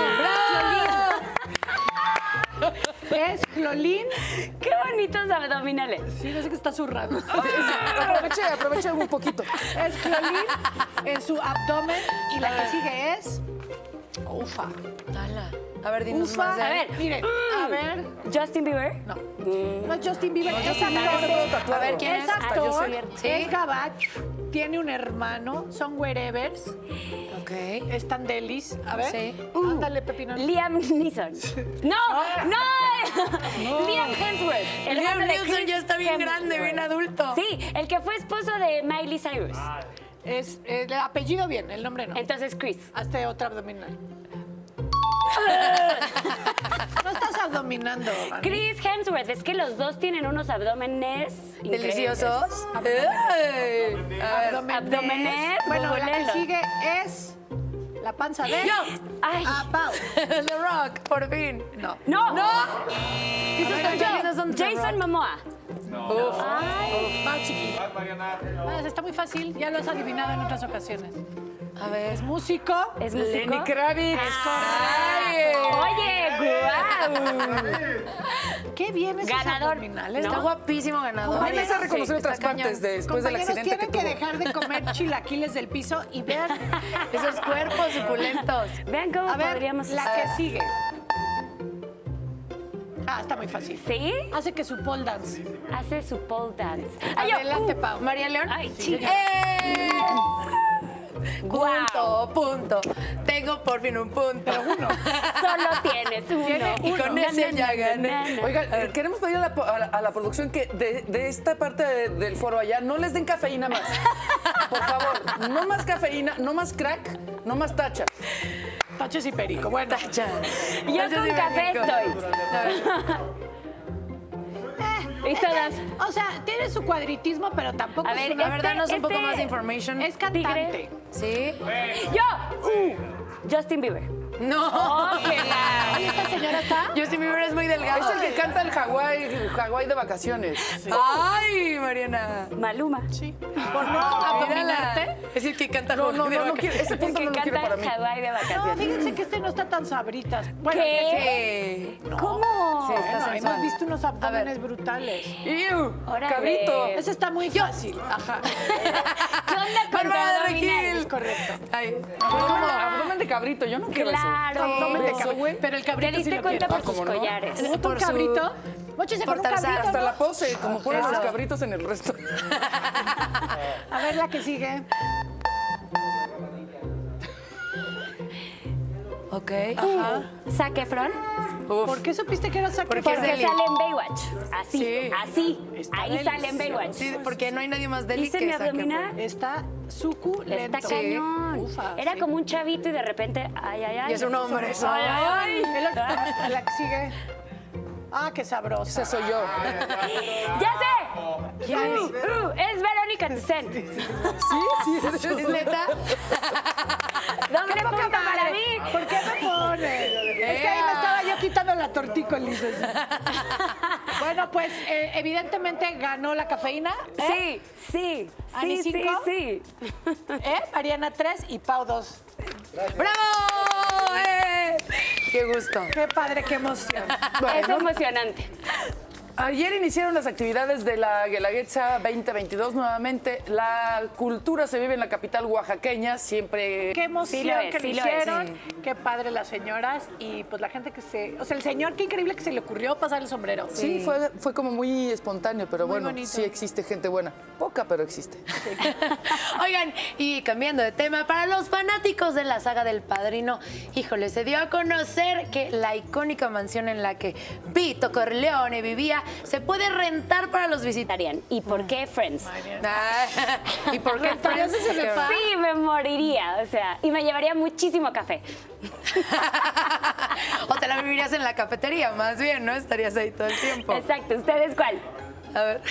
Speaker 1: Es Clolín.
Speaker 3: Qué bonitos abdominales.
Speaker 1: Sí, no sé qué está zurrando.
Speaker 2: Aproveche, aproveche un poquito.
Speaker 1: Es Clolín en su abdomen. Y la que sigue es Ufa.
Speaker 4: Ala. A ver, dinos
Speaker 1: Ufa.
Speaker 4: más. de
Speaker 3: A
Speaker 4: él.
Speaker 3: ver.
Speaker 1: Miren, a ver.
Speaker 3: Justin Bieber.
Speaker 1: No. No es Justin Bieber. es
Speaker 2: Justin Bieber
Speaker 1: actor.
Speaker 2: está todo tatuado.
Speaker 4: A ver, ¿quién
Speaker 1: Es
Speaker 4: es?
Speaker 3: Ah, yo
Speaker 1: actor.
Speaker 3: soy el-
Speaker 4: ¿Sí?
Speaker 1: Es gabach. Tiene un hermano. Son wherevers.
Speaker 4: Ok.
Speaker 1: Están delis. A ver.
Speaker 4: Sí.
Speaker 1: Ándale, Pepino.
Speaker 3: Liam Neeson. No, no. Liam Hemsworth. El
Speaker 4: Liam
Speaker 3: hermano de
Speaker 4: Neeson
Speaker 3: Chris
Speaker 4: ya está bien
Speaker 3: Hemsworth.
Speaker 4: grande, bien adulto.
Speaker 3: Sí, el que fue esposo de Miley Cyrus.
Speaker 1: Es el apellido bien, el nombre no.
Speaker 3: Entonces, Chris.
Speaker 1: Hazte otra abdominal. No estás abdominando, Ani.
Speaker 3: Chris Hemsworth. Es que los dos tienen unos abdómenes increíbles.
Speaker 4: Deliciosos. Ay. A ver.
Speaker 1: Abdomenes.
Speaker 3: abdomenes,
Speaker 1: Bueno, la que
Speaker 3: googleelo.
Speaker 1: sigue es la panza de...
Speaker 4: Yo.
Speaker 3: Ay.
Speaker 1: Ah, Pau.
Speaker 4: The Rock, por fin.
Speaker 1: No.
Speaker 3: No.
Speaker 4: ¡No!
Speaker 3: Esos
Speaker 4: A ver,
Speaker 3: son yo.
Speaker 4: ¿quiénes son The
Speaker 3: Jason
Speaker 4: Rock?
Speaker 3: Momoa.
Speaker 1: Va, chiqui. Ah, está muy fácil. Ya lo has adivinado en otras ocasiones.
Speaker 4: A ver.
Speaker 1: Es músico.
Speaker 3: ¿Es músico?
Speaker 2: Lenny Kravitz.
Speaker 4: Ay.
Speaker 3: Oye, guau.
Speaker 1: Qué bien esos
Speaker 3: Ganador.
Speaker 1: abdominales.
Speaker 4: Está
Speaker 1: ¿no?
Speaker 4: guapísimo ganador.
Speaker 2: Ahí vas a reconocer
Speaker 4: Sí,
Speaker 2: otras
Speaker 4: está cañón.
Speaker 2: partes de- después del
Speaker 1: Compañeros,
Speaker 2: accidente que
Speaker 1: tienen que,
Speaker 2: tuvo.
Speaker 1: dejar de comer chilaquiles del piso y vean.
Speaker 4: Esos cuerpos suculentos.
Speaker 3: Vean cómo
Speaker 1: A ver,
Speaker 3: podríamos...
Speaker 1: la que sigue. Ah, está muy fácil.
Speaker 3: ¿Sí?
Speaker 1: Hace que su pole dance.
Speaker 3: Hace su pole dance. Ay, yo-
Speaker 1: Adelante,
Speaker 3: uh,
Speaker 1: Pau.
Speaker 4: María León.
Speaker 3: Ay,
Speaker 1: Sí,
Speaker 3: chica.
Speaker 4: ¡Eh!
Speaker 3: Guau.
Speaker 4: Punto, punto. Tengo por fin un punto.
Speaker 1: Uno.
Speaker 3: Solo tienes uno.
Speaker 4: Y con
Speaker 3: Na,
Speaker 4: ese
Speaker 3: na,
Speaker 4: ya
Speaker 3: na,
Speaker 4: gané.
Speaker 3: na, na.
Speaker 2: Oigan, eh, queremos pedir a la, a la- a la producción que de, de esta parte de- del foro allá no les den cafeína más. Por favor, no más cafeína, no más crack, no más tacha.
Speaker 1: Taches y perico. Bueno.
Speaker 4: Tacha.
Speaker 3: Yo
Speaker 4: Tacha
Speaker 3: con
Speaker 4: sí
Speaker 3: café
Speaker 4: me
Speaker 3: estoy.
Speaker 4: A ver.
Speaker 3: Y todas.
Speaker 1: O sea, tiene su cuadritismo, pero tampoco
Speaker 3: A
Speaker 1: es
Speaker 3: ver,
Speaker 1: una-
Speaker 4: A ver, danos un
Speaker 3: Este-
Speaker 4: poco más de information.
Speaker 1: Es cantante.
Speaker 3: Tigre.
Speaker 4: ¿Sí?
Speaker 3: Yo. Uh, Justin Bieber.
Speaker 4: No.
Speaker 3: Oh, qué la-
Speaker 1: Oye, esta señora está...
Speaker 4: Justin Bieber es muy delgado.
Speaker 2: Es el que canta el Hawái, Hawái de vacaciones.
Speaker 4: Ay, Mariana.
Speaker 3: Maluma.
Speaker 1: Sí. Por no abdominarte.
Speaker 4: Mírala. Es el que canta
Speaker 2: No,
Speaker 4: Hawái
Speaker 2: no,
Speaker 4: de
Speaker 2: no, no
Speaker 4: vacaciones.
Speaker 2: quiero, ese
Speaker 3: El
Speaker 2: punto
Speaker 3: que
Speaker 2: no lo quiero
Speaker 3: canta
Speaker 2: para mí.
Speaker 3: Hawái de
Speaker 1: No,
Speaker 3: vacaciones.
Speaker 1: fíjense que este no está tan sabritas. Bueno,
Speaker 3: ¿Qué?
Speaker 4: Sí.
Speaker 3: ¿Cómo?
Speaker 4: Sí, está
Speaker 1: Bueno,
Speaker 4: sensual.
Speaker 1: hemos visto unos abdómenes brutales.
Speaker 2: ¡Iu!
Speaker 3: Órale.
Speaker 2: ¡Cabrito!
Speaker 1: Ese está muy fácil. Ajá.
Speaker 3: ¿Qué onda con
Speaker 4: Bárbara de
Speaker 3: abdominales?
Speaker 4: Regil.
Speaker 1: Correcto.
Speaker 4: Ay.
Speaker 2: ¿Cómo? Abdomen de cabrito, yo no quiero
Speaker 3: Claro.
Speaker 1: Abdomen de
Speaker 2: Eso,
Speaker 1: cabrito.
Speaker 2: güey.
Speaker 1: Pero el
Speaker 3: ¿Te
Speaker 1: cabrito sí
Speaker 3: diste
Speaker 1: lo
Speaker 3: cuenta
Speaker 1: quiero.
Speaker 3: por sus
Speaker 2: ¿cómo no?
Speaker 3: collares?
Speaker 1: ¿Un
Speaker 4: Por su-
Speaker 1: cabrito? Móchese
Speaker 4: por
Speaker 1: con un
Speaker 4: Tarzán.
Speaker 1: cabrito,
Speaker 2: Hasta
Speaker 1: ¿no?
Speaker 2: la pose, como ponen
Speaker 4: Eso.
Speaker 2: los cabritos en el resto.
Speaker 1: A ver la que sigue.
Speaker 4: Ok.
Speaker 1: Ajá.
Speaker 3: Zac Efron.
Speaker 1: ¿Por qué supiste que era Zac
Speaker 4: Porque
Speaker 1: Efron?
Speaker 4: es
Speaker 3: Porque
Speaker 4: deli.
Speaker 3: sale en Baywatch. Así,
Speaker 4: Sí.
Speaker 3: así.
Speaker 1: Está
Speaker 3: Ahí sale en
Speaker 1: delicioso.
Speaker 3: Baywatch.
Speaker 4: Sí, porque no hay nadie más deli
Speaker 3: ¿Viste
Speaker 4: que
Speaker 3: mi
Speaker 4: Zac
Speaker 3: abdominal?
Speaker 4: Efron.
Speaker 1: Está suculento.
Speaker 3: Está cañón.
Speaker 1: Ufa,
Speaker 3: Era
Speaker 1: sí.
Speaker 3: como un chavito y de repente, ay, ay, ay.
Speaker 4: Y es un hombre.
Speaker 3: Ay, ay, ay.
Speaker 1: Es La, la que sigue. Ah, qué sabrosa.
Speaker 2: Ese soy yo.
Speaker 3: ¡Ya sé!
Speaker 1: ¿Quién es?
Speaker 3: Uh, uh, es Verónica Toussaint.
Speaker 2: Sí, sí, es
Speaker 4: ¿Es neta?
Speaker 3: Doble
Speaker 1: ¡Qué
Speaker 3: punto
Speaker 1: poca
Speaker 3: para
Speaker 1: madre!
Speaker 3: mí.
Speaker 1: ¿Por qué me pone? Es que ahí me estaba yo quitando la tortícolis. Bueno, pues eh, evidentemente ganó la cafeína. ¿eh?
Speaker 3: Sí, sí,
Speaker 1: ¿Ani
Speaker 3: sí, sí,
Speaker 1: cinco?
Speaker 3: sí.
Speaker 1: ¿Eh? Mariana tres y Pau dos.
Speaker 4: ¡Bravo! ¡Eh! ¡Qué gusto!
Speaker 1: Qué padre, qué emoción.
Speaker 3: Es emocionante.
Speaker 2: Ayer iniciaron las actividades de la Guelaguetza veinte veintidós nuevamente. La cultura se vive en la capital oaxaqueña, siempre...
Speaker 1: Qué emoción
Speaker 3: Sí lo es,
Speaker 1: que
Speaker 3: sí
Speaker 1: lo
Speaker 3: lo es.
Speaker 1: hicieron, qué padre las señoras y pues la gente que se... O sea, el señor, qué increíble que se le ocurrió pasar el sombrero.
Speaker 2: Sí, fue, fue como muy espontáneo, pero
Speaker 1: Muy
Speaker 2: bueno,
Speaker 1: bonito.
Speaker 2: sí existe gente buena. Poca, pero existe.
Speaker 4: Oigan, y cambiando de tema, para los fanáticos de la saga del Padrino, híjole, se dio a conocer que la icónica mansión en la que Vito Corleone vivía se puede rentar para los visitarían.
Speaker 3: ¿Y por qué Friends?
Speaker 4: Ah, ¿Y por qué
Speaker 1: ¿Rentarías
Speaker 4: Friends?
Speaker 1: ese sofá?
Speaker 3: Sí, me moriría, o sea, y me llevaría muchísimo café.
Speaker 4: O te la vivirías en la cafetería, más bien, ¿no? Estarías ahí todo el tiempo.
Speaker 3: Exacto, ¿ustedes cuál?
Speaker 4: A ver.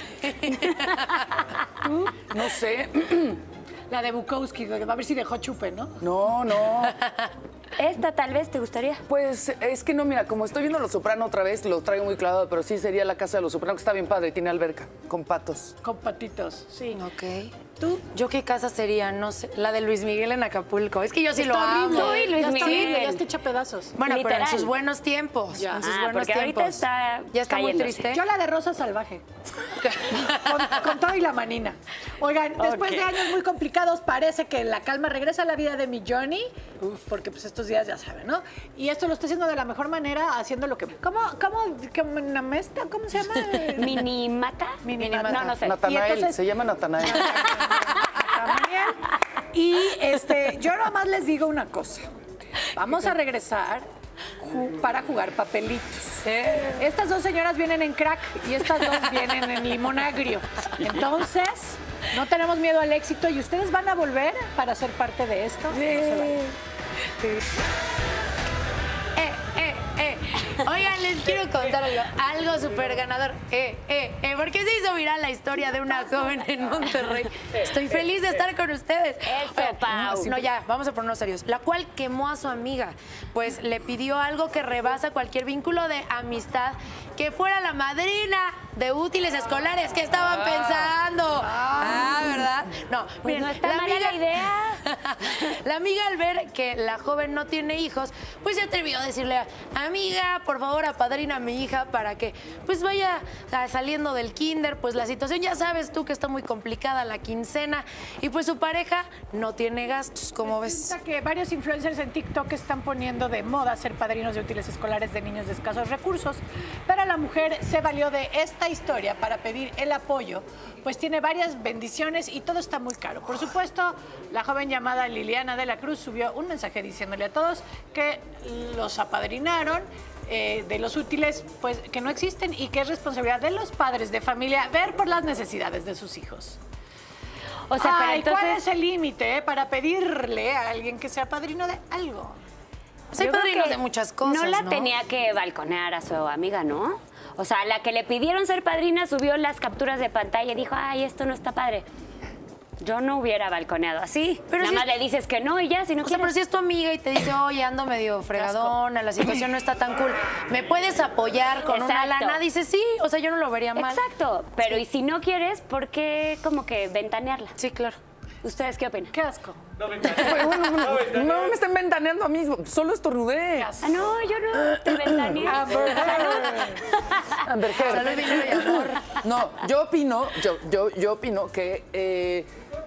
Speaker 2: No sé.
Speaker 1: La de Bukowski, a ver si dejó chupe, ¿no?
Speaker 2: No, no.
Speaker 3: Esta tal vez te gustaría.
Speaker 2: Pues es que no, mira, como estoy viendo Los Soprano otra vez, lo traigo muy clavado, pero sí sería la casa de Los Soprano, que está bien padre, tiene alberca, con patos.
Speaker 1: Con patitos, sí.
Speaker 4: Ok.
Speaker 1: ¿Tú?
Speaker 4: ¿Yo qué casa sería? No sé. La de Luis Miguel en Acapulco. Es que yo sí lo
Speaker 1: Está
Speaker 4: amo.
Speaker 1: horrible.
Speaker 3: Uy, Luis
Speaker 1: ya está
Speaker 3: Miguel.
Speaker 1: horrible, ya está hecha pedazos.
Speaker 4: Bueno, pero en
Speaker 3: Literal.
Speaker 4: sus buenos tiempos.
Speaker 1: Ya.
Speaker 4: En sus
Speaker 3: Ah,
Speaker 4: buenos
Speaker 3: porque ahorita
Speaker 4: tiempos.
Speaker 3: está
Speaker 4: Ya está muy
Speaker 3: cayéndose.
Speaker 4: triste.
Speaker 1: Yo la de Rosa Salvaje. con, con todo y la manina. Oigan, después
Speaker 3: Ok.
Speaker 1: de años muy complicados, parece que la calma regresa a la vida de mi Johnny. Porque pues estos días ya saben, ¿no? Y esto lo está haciendo de la mejor manera, haciendo lo que... ¿Cómo, cómo, cómo, Namesta? ¿Cómo se llama?
Speaker 3: ¿Minimata?
Speaker 1: Minimata.
Speaker 3: No, no sé.
Speaker 2: Natanael,
Speaker 1: Y entonces-
Speaker 2: se llama Natanael.
Speaker 1: También. Y este, yo nomás les digo una cosa. Vamos a regresar ju- para jugar papelitos. Estas dos señoras vienen en crack y estas dos vienen en limón agrio. Entonces, no tenemos miedo al éxito y ustedes van a volver para ser parte de esto. No se vayan.
Speaker 4: Eh, eh, eh. Oigan, les quiero contar algo, algo súper ganador. Eh, eh, eh, porque se hizo viral la historia de una joven en Monterrey. Estoy feliz de estar con ustedes.
Speaker 3: Eso,
Speaker 4: Oigan,
Speaker 3: Pau.
Speaker 4: No, ya, vamos a ponernos serios. La cual quemó a su amiga, pues le pidió algo que rebasa cualquier vínculo de amistad, que fuera la madrina de útiles escolares. ¿Qué estaban pensando? Ah, ¿verdad? No,
Speaker 3: Pues
Speaker 4: miren,
Speaker 3: no está mala la idea.
Speaker 4: La amiga, al ver que la joven no tiene hijos, pues se atrevió a decirle, amiga, por favor, apadrina a mi hija para que pues vaya ah, saliendo del kinder. Pues la situación, ya sabes tú que está muy complicada la quincena y pues su pareja no tiene gastos, como ves.
Speaker 1: Resulta que varios influencers en TikTok están poniendo de moda ser padrinos de útiles escolares de niños de escasos recursos, pero la mujer se valió de esta historia para pedir el apoyo, pues tiene varias bendiciones y todo está muy caro. Por supuesto, la joven llamada Liliana de la Cruz subió un mensaje diciéndole a todos que los apadrinaron eh, de los útiles, pues que no existen y que es responsabilidad de los padres de familia ver por las necesidades de sus hijos.
Speaker 3: O sea, pero
Speaker 1: Ay, ¿cuál
Speaker 3: entonces...
Speaker 1: es el límite eh, para pedirle a alguien que sea padrino de algo?
Speaker 4: Pues hay
Speaker 3: Yo creo
Speaker 4: padrinos
Speaker 3: que
Speaker 4: de muchas cosas,
Speaker 3: No la
Speaker 4: ¿no?
Speaker 3: tenía que balconear a su amiga, ¿no? O sea, la que le pidieron ser padrina subió las capturas de pantalla y dijo, ay, esto no está padre. Yo no hubiera balconeado así.
Speaker 4: Pero
Speaker 3: Nada
Speaker 4: si
Speaker 3: más
Speaker 4: es-
Speaker 3: le dices que no y ya, si no
Speaker 4: O sea, pero
Speaker 3: quieres.
Speaker 4: si es tu amiga y te dice, oye, ando medio fregadona, la situación no está tan cool, ¿me puedes apoyar con una
Speaker 3: Exacto.
Speaker 4: lana? Dice, sí, o sea, yo no lo vería mal.
Speaker 3: Exacto, pero y si no quieres, ¿por qué como que ventanearla?
Speaker 4: Sí, claro.
Speaker 3: ¿Ustedes qué opinan?
Speaker 1: Qué asco.
Speaker 2: Pero bueno, no, no me estén ventaneando a mí, solo estornudé.
Speaker 3: Ah, no, yo no te ventaneé.
Speaker 1: Amber
Speaker 2: Amber Heard.
Speaker 4: Salud, dinero y amor.
Speaker 2: No, yo opino, yo, yo, yo opino que eh,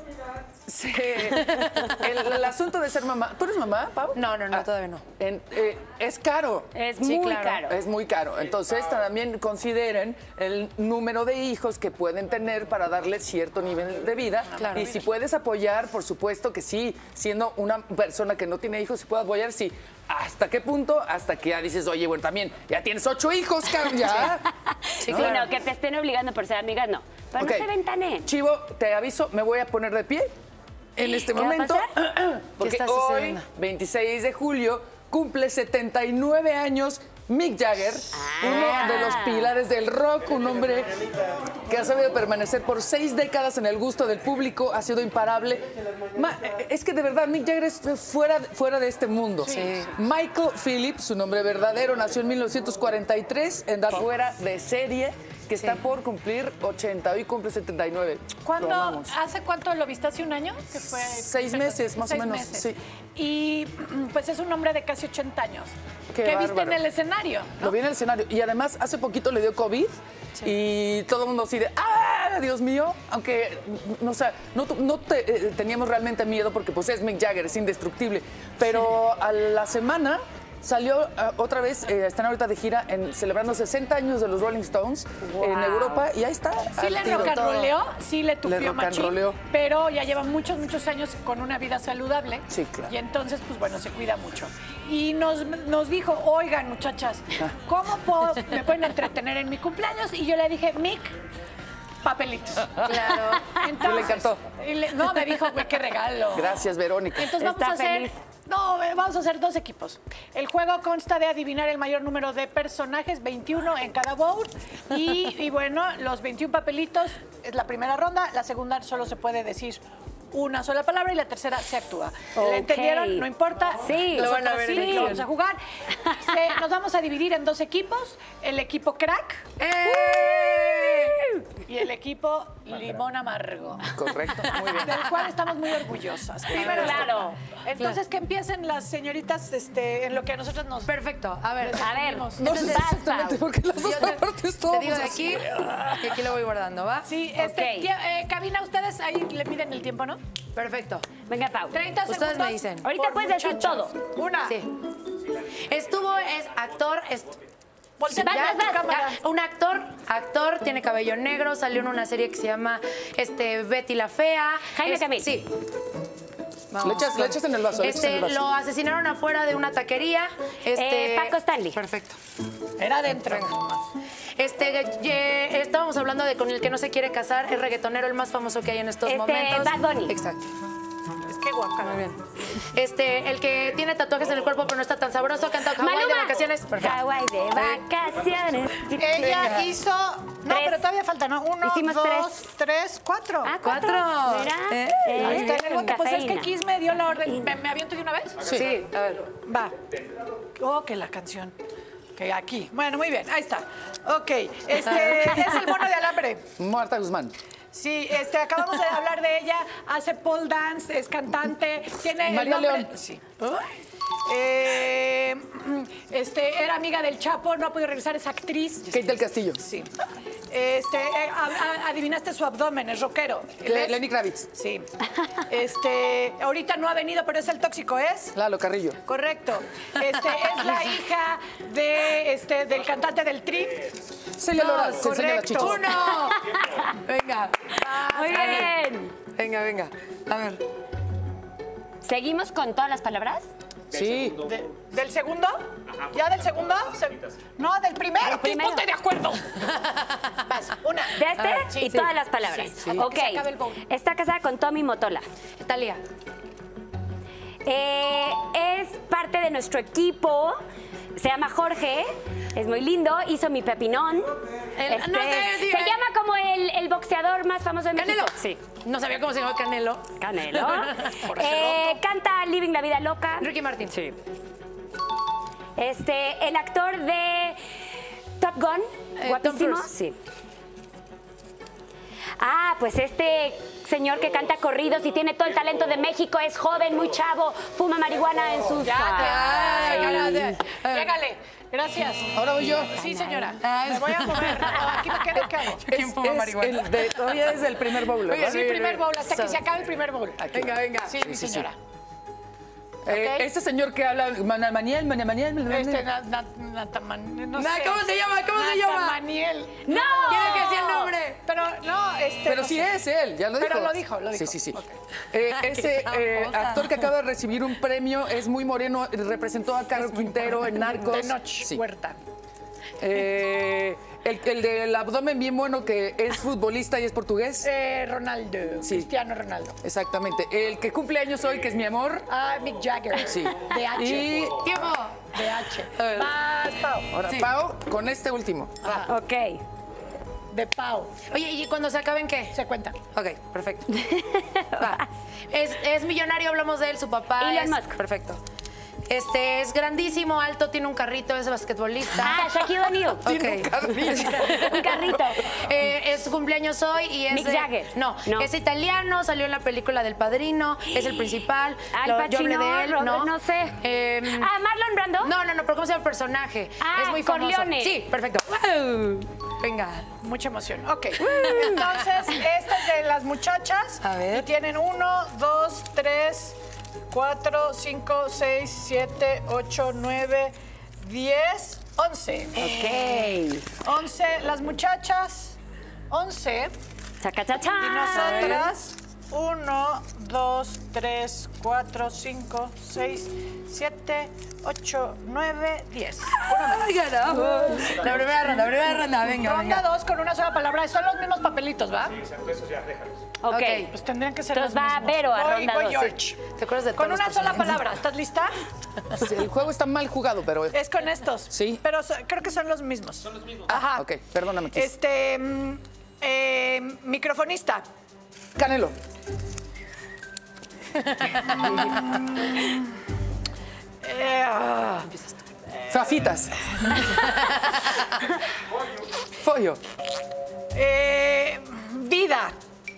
Speaker 2: se- el, el asunto de ser mamá. ¿Tú eres mamá, Pau?
Speaker 4: No, no, no,
Speaker 2: Ah,
Speaker 4: todavía no.
Speaker 2: en- eh, es caro.
Speaker 3: Es
Speaker 4: Sí,
Speaker 3: muy
Speaker 4: claro.
Speaker 3: caro.
Speaker 2: Es muy caro. Entonces también consideren el número de hijos que pueden tener para darle cierto nivel de vida.
Speaker 4: Claro.
Speaker 2: Y si puedes apoyar, por supuesto que sí, siendo una persona que no tiene hijos, si puede apoyar, sí. ¿Hasta qué punto? Hasta que ya dices, oye, bueno, también, ya tienes ocho hijos, cabrón, ya.
Speaker 3: Sí, no, que te estén obligando por ser amigas, no. Pero
Speaker 2: Ok.
Speaker 3: no se ventaneen.
Speaker 2: Chivo, te aviso, me voy a poner de pie en este
Speaker 3: ¿Qué va a
Speaker 2: momento.
Speaker 3: pasar?
Speaker 2: Porque
Speaker 4: está
Speaker 2: hoy,
Speaker 4: sucediendo?
Speaker 2: veintiséis de julio, cumple setenta y nueve años Mick Jagger, uno de los pilares del rock, un hombre que ha sabido permanecer por seis décadas en el gusto del público, ha sido imparable. Ma- es que de verdad Mick Jagger es fuera, fuera de este mundo. Michael Phillips, su nombre verdadero, nació en mil novecientos cuarenta y tres en edad fuera de serie. que está por cumplir ochenta, hoy cumple setenta y nueve.
Speaker 1: ¿Cuándo, ¿Hace cuánto lo viste? ¿Hace un año? Que fue,
Speaker 2: Seis meses, más
Speaker 1: seis
Speaker 2: o menos,
Speaker 1: meses.
Speaker 2: sí.
Speaker 1: Y pues es un hombre de casi ochenta años.
Speaker 2: Qué
Speaker 1: ¿Qué viste
Speaker 2: bárbaro.
Speaker 1: en el escenario? ¿no?
Speaker 2: Lo vi en el escenario. Y además, hace poquito le dio COVID y todo el mundo así de, ¡ah, Dios mío! Aunque, no, o sea, no, no te- eh, teníamos realmente miedo porque pues es Mick Jagger, es indestructible. Pero a la semana salió eh, otra vez, eh, están ahorita de gira en, celebrando sesenta años de los Rolling Stones en Europa y ahí está.
Speaker 1: Sí
Speaker 2: al
Speaker 1: le
Speaker 2: tiro.
Speaker 1: rock and rolleó, sí le
Speaker 2: Le
Speaker 1: tupió
Speaker 2: rock and
Speaker 1: machín,
Speaker 2: rolleó.
Speaker 1: pero ya lleva muchos, muchos años con una vida saludable.
Speaker 2: Sí, claro.
Speaker 1: Y entonces, pues bueno, se cuida mucho. Y nos, nos dijo, oigan, muchachas, ¿cómo puedo- me pueden entretener en mi cumpleaños? Y yo le dije, Mick, papelitos.
Speaker 4: Claro.
Speaker 1: Entonces,
Speaker 2: le encantó.
Speaker 1: y le- no, me dijo, güey, qué regalo.
Speaker 2: Gracias, Verónica.
Speaker 1: Entonces vamos
Speaker 3: Está
Speaker 1: a hacer.
Speaker 3: feliz.
Speaker 1: No, eh, vamos a hacer dos equipos. El juego consta de adivinar el mayor número de personajes, veintiuno en cada bowl. Y, y bueno, los veintiún papelitos es la primera ronda. La segunda solo se puede decir una sola palabra y la tercera se actúa.
Speaker 3: Ok.
Speaker 1: ¿Le entendieron? No importa.
Speaker 3: Sí.
Speaker 1: Nosotros
Speaker 4: Lo van a ver en
Speaker 1: sí,
Speaker 4: el
Speaker 1: lo
Speaker 4: guión.
Speaker 1: vamos a jugar. Se- nos vamos a dividir en dos equipos. El equipo crack
Speaker 4: ¡Eh!
Speaker 1: y el equipo limón amargo.
Speaker 2: Correcto, muy bien.
Speaker 1: Del cual estamos muy orgullosas. Primero,
Speaker 3: claro.
Speaker 1: Entonces, que empiecen las señoritas este, en lo que a nosotros nos...
Speaker 4: Perfecto. A ver.
Speaker 3: A ver,
Speaker 1: No
Speaker 2: No sé
Speaker 3: vas,
Speaker 2: exactamente
Speaker 3: Pau.
Speaker 2: porque las dos
Speaker 4: Yo te,
Speaker 2: aparte
Speaker 4: te
Speaker 2: estábamos
Speaker 4: digo de
Speaker 2: así.
Speaker 4: aquí y aquí lo voy guardando, ¿va?
Speaker 1: Sí, este,
Speaker 3: Ok.
Speaker 1: tie- eh, cabina, ustedes ahí le piden el tiempo, ¿no?
Speaker 4: Perfecto.
Speaker 3: Venga, Pau.
Speaker 1: treinta
Speaker 4: Ustedes
Speaker 1: segundos.
Speaker 4: me dicen.
Speaker 3: Ahorita
Speaker 1: por
Speaker 3: puedes decir
Speaker 1: muchacha.
Speaker 3: todo.
Speaker 1: Una.
Speaker 4: Sí. Estuvo, es actor, es,
Speaker 1: Voltea
Speaker 3: Vas,
Speaker 1: ya
Speaker 3: vas,
Speaker 1: tu
Speaker 3: vas,
Speaker 1: cámara.
Speaker 4: ya, un actor, actor, tiene cabello negro, salió en una serie que se llama este, Betty la Fea.
Speaker 3: Jaime
Speaker 4: Es-
Speaker 3: Camil.
Speaker 4: Sí.
Speaker 2: Le echas- le echas en el vaso, le echas
Speaker 4: Este,
Speaker 2: en el vaso.
Speaker 4: Lo asesinaron afuera de una taquería. Este,
Speaker 3: Eh, Paco Stanley.
Speaker 4: Perfecto.
Speaker 1: Era adentro.
Speaker 4: Este, ye- estábamos hablando de con el que no se quiere casar, el reggaetonero, el más famoso que hay en estos
Speaker 3: Este,
Speaker 4: momentos.
Speaker 3: Bad Bunny.
Speaker 4: Exacto.
Speaker 1: Es que guaca.
Speaker 4: Muy bien. Este, el que tiene tatuajes en el cuerpo pero no está tan sabroso, canta Hawái de
Speaker 3: Maluma.
Speaker 4: vacaciones. Perfecto.
Speaker 3: Hawái de vacaciones.
Speaker 1: Ella
Speaker 4: Venga.
Speaker 1: hizo... No,
Speaker 3: Tres.
Speaker 1: pero todavía falta, ¿no? Uno,
Speaker 3: Hicimos
Speaker 1: dos, tres, cuatro.
Speaker 3: Ah, cuatro.
Speaker 4: Cuatro.
Speaker 3: Mira.
Speaker 4: Eh,
Speaker 3: Eh,
Speaker 1: Ahí está en el bote. Pues es que
Speaker 3: cafeína.
Speaker 1: Kiss me dio la orden. ¿Me, me aviento de una vez?
Speaker 4: Sí. a ver.
Speaker 1: Va. Oh, que la canción. Que aquí. Bueno, muy bien. Ahí está. Ok. Este es el mono de alambre.
Speaker 2: Marta Guzmán.
Speaker 1: Sí, este, acabamos de hablar de ella. Hace pole dance, es cantante. Tiene el
Speaker 2: María
Speaker 1: nombre-
Speaker 2: León.
Speaker 1: Sí. Eh, este, era amiga del Chapo, no ha podido regresar, es actriz.
Speaker 2: Kate del Castillo.
Speaker 1: Sí. Este, eh, a- a- adivinaste su abdomen, es rockero. ¿Él
Speaker 2: Le-
Speaker 1: es?
Speaker 2: Lenny Kravitz.
Speaker 1: Sí. Este, ahorita no ha venido, pero es el tóxico, ¿es?
Speaker 2: Lalo Carrillo.
Speaker 1: Correcto. Este, es la hija de, este, del cantante del Tri.
Speaker 2: Celia Lora, se enseña la
Speaker 1: correcto.
Speaker 2: chicha.
Speaker 4: ¡Uno! Venga.
Speaker 3: Muy bien.
Speaker 4: Venga, venga. A ver.
Speaker 3: ¿Seguimos con todas las palabras?
Speaker 2: Sí.
Speaker 1: De- ¿Del segundo? ¿Ya del segundo? Se- no, del primero.
Speaker 3: Del primero.
Speaker 1: Ponte de acuerdo. Vas, una.
Speaker 3: ¿De este?
Speaker 1: A ver, sí,
Speaker 3: y
Speaker 1: sí.
Speaker 3: todas las palabras.
Speaker 1: Sí, sí.
Speaker 3: Ok.
Speaker 1: Que se acabe el bowl.
Speaker 3: Está casada con Tommy Motola.
Speaker 4: Talia.
Speaker 3: Eh, es parte de nuestro equipo. Se llama Jorge. Es muy lindo. Hizo mi pepinón.
Speaker 4: El-
Speaker 3: Este,
Speaker 4: no sé,
Speaker 3: se
Speaker 4: dime.
Speaker 3: llama como el, el boxeador más famoso de México.
Speaker 4: Canelo.
Speaker 3: Sí.
Speaker 4: No sabía cómo se llama Canelo.
Speaker 3: Canelo. Eh, canta Living la Vida Loca.
Speaker 4: Ricky Martin.
Speaker 3: Sí. Este, el actor de Top Gun.
Speaker 4: Eh,
Speaker 3: Guapísimo.
Speaker 4: Tom Cruise.
Speaker 3: Sí. Ah, pues este señor que canta corridos y tiene todo el talento de México, es joven, muy chavo, fuma marihuana en sus...
Speaker 1: Ya,
Speaker 3: Ay.
Speaker 1: ya, ya, ya. Llégale. Gracias.
Speaker 2: Ahora voy yo.
Speaker 1: Sí, señora.
Speaker 4: Ay.
Speaker 1: Me voy a mover. No, aquí me quedo. ¿Qué hago?
Speaker 2: Es,
Speaker 4: ¿Quién fuma
Speaker 2: es
Speaker 4: marihuana?
Speaker 2: el de- todavía es del primer bowl,
Speaker 1: Oye,
Speaker 2: ¿verdad?
Speaker 1: sí, primer bowl, hasta que se acabe el primer bowl.
Speaker 4: Venga, venga.
Speaker 1: Sí, mi
Speaker 2: sí, sí.
Speaker 1: señora.
Speaker 2: Eh,
Speaker 1: ok.
Speaker 2: Este señor que habla, Manamaniel, Manamaniel,
Speaker 1: Este, na, na, Nataman- no
Speaker 4: Na-
Speaker 1: sé.
Speaker 4: ¿Cómo se llama? ¿Cómo se llama?
Speaker 1: Natamaniel.
Speaker 3: ¡No!
Speaker 4: Tiene que decir el nombre.
Speaker 1: Pero no, este.
Speaker 2: Pero
Speaker 1: no
Speaker 2: sí
Speaker 1: sé.
Speaker 2: es él, ya lo dijo.
Speaker 1: Pero lo dijo, lo
Speaker 2: Sí,
Speaker 1: dijo.
Speaker 2: sí, sí.
Speaker 1: Ok.
Speaker 2: Eh, ese eh,
Speaker 4: babosa.
Speaker 2: actor que acaba de recibir un premio es muy moreno, representó a Carlos Quintero en Narcos.
Speaker 1: De noche,
Speaker 2: Sí.
Speaker 1: Huerta.
Speaker 2: Eh, el, el del abdomen bien bueno que es futbolista y es portugués.
Speaker 1: Eh, Ronaldo.
Speaker 2: Sí.
Speaker 1: Cristiano Ronaldo.
Speaker 2: Exactamente. El que cumple años hoy, que es mi amor.
Speaker 1: Ah, Mick Jagger.
Speaker 2: Sí.
Speaker 1: De H.
Speaker 2: Y
Speaker 4: Tiempo.
Speaker 1: De H.
Speaker 2: ver.
Speaker 1: Más Pau.
Speaker 2: ahora
Speaker 4: Sí.
Speaker 2: Pau con este último.
Speaker 3: Ok.
Speaker 1: De Pau.
Speaker 4: Oye, ¿y cuando se acaben qué?
Speaker 1: Se cuenta.
Speaker 4: Ok, perfecto. Va. Es, es millonario, hablamos de él, su papá
Speaker 3: Elon
Speaker 4: es...
Speaker 3: Musk.
Speaker 4: Perfecto. Este, es grandísimo, alto, tiene un carrito, es basquetbolista.
Speaker 3: Ah, Shaquille O'Neal.
Speaker 4: Ok.
Speaker 3: Un carrito.
Speaker 4: Eh, es su cumpleaños hoy y es
Speaker 3: Mick
Speaker 4: de-
Speaker 3: Jagger.
Speaker 4: No,
Speaker 3: No.
Speaker 4: es italiano, salió en la película del Padrino, es el principal.
Speaker 3: Al
Speaker 4: Lo- yo hablé
Speaker 3: Pacino,
Speaker 4: de él,
Speaker 3: Robert,
Speaker 4: ¿no?
Speaker 3: no sé.
Speaker 4: Eh,
Speaker 3: Ah, Marlon Brando.
Speaker 4: no, no, no, pero ¿cómo se llama el personaje?
Speaker 3: Ah,
Speaker 4: es muy famoso.
Speaker 3: Corleone.
Speaker 4: Sí, perfecto. Venga.
Speaker 1: Mucha emoción. Ok. Entonces, esta es de las muchachas.
Speaker 4: A ver.
Speaker 1: Y tienen uno, dos, tres, cuatro, cinco, seis, siete, ocho, nueve, diez, once.
Speaker 3: Ok.
Speaker 1: Once, las muchachas, once.
Speaker 3: Chacachachá.
Speaker 1: Y nosotras, uno, dos, tres, cuatro, cinco, seis, siete, ocho, nueve, diez.
Speaker 4: ¡Ay, ganamos! La primera ronda, la primera ronda, venga,
Speaker 1: Ronda
Speaker 4: venga.
Speaker 1: dos con una sola palabra. Son los mismos papelitos, ¿va?
Speaker 3: Ok.
Speaker 4: Ok.
Speaker 1: Pues tendrían que ser
Speaker 3: Entonces
Speaker 1: los
Speaker 3: va
Speaker 1: mismos.
Speaker 3: Vero a
Speaker 1: Voy-
Speaker 3: ronda
Speaker 1: voy
Speaker 3: dos.
Speaker 1: George.
Speaker 4: ¿Te acuerdas de
Speaker 1: Con
Speaker 4: todos
Speaker 1: una
Speaker 4: los
Speaker 1: sola
Speaker 4: personajes?
Speaker 1: palabra. ¿Estás lista?
Speaker 2: El juego está mal jugado, pero...
Speaker 1: Es con estos.
Speaker 2: Sí.
Speaker 1: Pero so- creo que son los mismos. Son los mismos. Ajá.
Speaker 2: Ah, ok, perdóname, Kiss.
Speaker 1: Este. mm, eh, microfonista.
Speaker 2: Canelo.
Speaker 1: Eh, ah,
Speaker 2: Fafitas. Follo.
Speaker 1: eh, vida.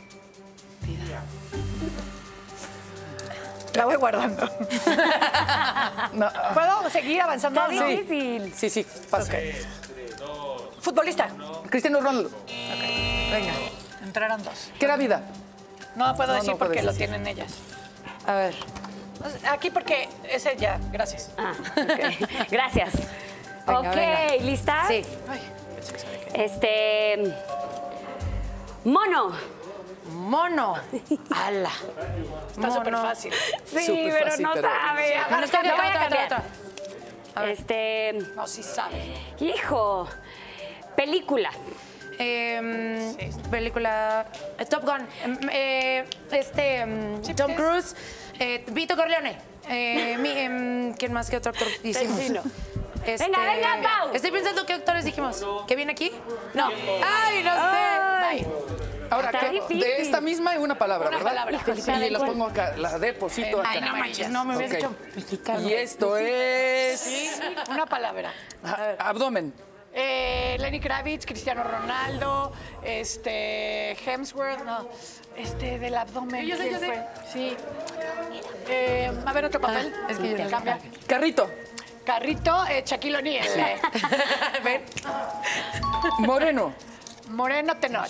Speaker 1: La voy guardando.
Speaker 2: No, ah,
Speaker 1: ¿Puedo seguir avanzando? o
Speaker 3: Está
Speaker 1: no?
Speaker 3: difícil.
Speaker 2: sí, sí, pasa.
Speaker 1: Futbolista.
Speaker 2: Cristiano Ronaldo.
Speaker 1: Venga. Entraron dos.
Speaker 2: ¿Qué era vida?
Speaker 1: No puedo
Speaker 2: No,
Speaker 1: decir
Speaker 2: no
Speaker 1: porque
Speaker 2: puedes
Speaker 1: lo
Speaker 2: decir.
Speaker 1: tienen ellas.
Speaker 4: A ver.
Speaker 1: Aquí porque ese ya, gracias.
Speaker 3: Ah, ok. Gracias.
Speaker 4: Venga,
Speaker 3: ok,
Speaker 4: venga.
Speaker 3: ¿lista?
Speaker 4: Sí.
Speaker 1: Ay, pensé que sabía que-
Speaker 3: Este. Mono.
Speaker 4: Mono. Ala.
Speaker 1: Está súper
Speaker 4: Mono.
Speaker 1: fácil.
Speaker 3: Sí,
Speaker 2: Súper
Speaker 3: pero
Speaker 2: fácil,
Speaker 3: no
Speaker 2: pero-
Speaker 3: sabe.
Speaker 1: Sí,
Speaker 4: Bueno, escoge
Speaker 3: Lo voy a
Speaker 4: otra, otra,
Speaker 3: cambiar.
Speaker 4: otra.
Speaker 3: Este.
Speaker 1: No, sí sabe.
Speaker 3: Hijo. Película.
Speaker 4: Eh,
Speaker 1: Sí.
Speaker 4: Película eh, Top Gun. Em, eh, este mm,
Speaker 1: Sí,
Speaker 4: Tom
Speaker 1: pues.
Speaker 4: Cruise. Eh, Vito Corleone. Eh, mi- em, ¿Quién más? ¿Qué otro actor hicimos?
Speaker 3: Tarantino.
Speaker 4: Este,
Speaker 3: Venga, venga, Pau.
Speaker 4: Estoy pensando qué actores dijimos. ¿Que viene aquí? No. ¡Ay, no sé!
Speaker 2: Ahora,
Speaker 3: Está
Speaker 2: ¿qué?
Speaker 3: difícil.
Speaker 2: de esta misma hay una palabra,
Speaker 1: Una
Speaker 2: ¿verdad?
Speaker 1: palabra.
Speaker 3: Híjole,
Speaker 2: Y
Speaker 3: ¿sabe
Speaker 2: las
Speaker 3: cuál?
Speaker 2: pongo acá, la deposito acá.
Speaker 4: Ay, no manches, no me hubieras
Speaker 2: Ok.
Speaker 4: dicho mexicano.
Speaker 2: Y esto es...
Speaker 1: Una palabra.
Speaker 2: a- abdomen.
Speaker 1: Eh, Lenny Kravitz, Cristiano Ronaldo, este, Hemsworth, no, este, del abdomen.
Speaker 4: Sí, yo sé,
Speaker 1: ¿quién
Speaker 4: yo sé.
Speaker 1: fue? Sí. Eh, a ver, otro papel.
Speaker 4: Ah, es que yo no sé.
Speaker 1: Cambia.
Speaker 2: Carrito.
Speaker 1: Carrito, eh, Shaquille O'Neal. eh.
Speaker 4: Ven.
Speaker 2: Moreno.
Speaker 1: Moreno Tenoch.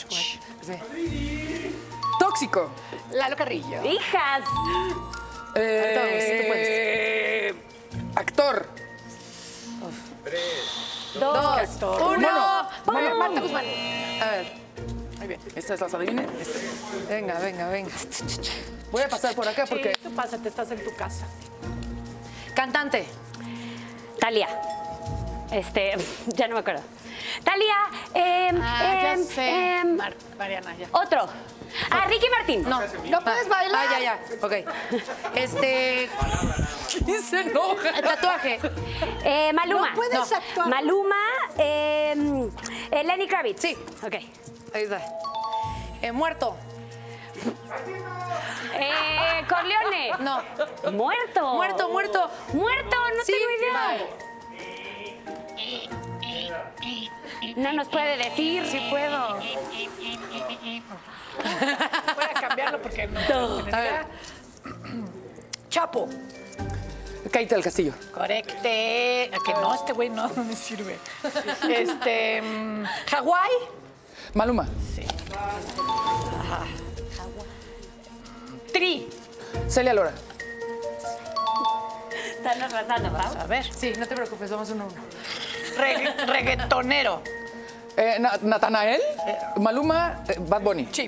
Speaker 2: Tóxico.
Speaker 1: Lalo Carrillo.
Speaker 3: Hijas.
Speaker 2: Eh, actor.
Speaker 3: Dos.
Speaker 4: Dos. Uno.
Speaker 1: Mono. Marta Guzmán.
Speaker 4: A ver.
Speaker 2: Muy bien. Estas las adiviné. Este.
Speaker 4: Venga, venga, venga.
Speaker 2: Voy a pasar por acá porque...
Speaker 1: Sí, tú pásate, estás en tu casa.
Speaker 4: Cantante.
Speaker 3: Talia. Este. Ya no me acuerdo. Talia. em,
Speaker 1: Ah, ya
Speaker 3: em,
Speaker 1: sé.
Speaker 3: em,
Speaker 1: Mar- Mariana, ya.
Speaker 3: otro. Ah, Ricky Martín.
Speaker 4: No.
Speaker 1: ¿No puedes bailar?
Speaker 4: Ah, ya, ya. Ok. Este.
Speaker 2: ¿Quién se enoja?
Speaker 4: Tatuaje.
Speaker 3: Eh, Maluma.
Speaker 1: No puedes actuar.
Speaker 3: Maluma. em, eh, Lenny Kravitz.
Speaker 4: Sí.
Speaker 3: Ok.
Speaker 4: Ahí está. Eh, muerto.
Speaker 3: Eh, Corleone.
Speaker 4: No.
Speaker 3: Muerto.
Speaker 4: Muerto, muerto.
Speaker 3: Muerto, no
Speaker 4: Sí.
Speaker 3: tengo idea. No nos puede decir.
Speaker 4: Sí puedo.
Speaker 1: Voy a cambiarlo porque no.
Speaker 4: A ver.
Speaker 1: Chapo.
Speaker 2: Cállate al castillo.
Speaker 1: Correcte. ¿A que no? Este güey no, no me sirve. Este. mm, Hawái.
Speaker 2: Maluma.
Speaker 1: Sí. Ajá. Tri.
Speaker 2: Celia Lora.
Speaker 3: Están arrasando, Pau.
Speaker 1: A ver.
Speaker 4: Sí, no te preocupes, vamos uno a uno.
Speaker 1: Regga- reggaetonero.
Speaker 2: Eh, Na- Natanael. Maluma. eh, Bad Bunny.
Speaker 1: Sí.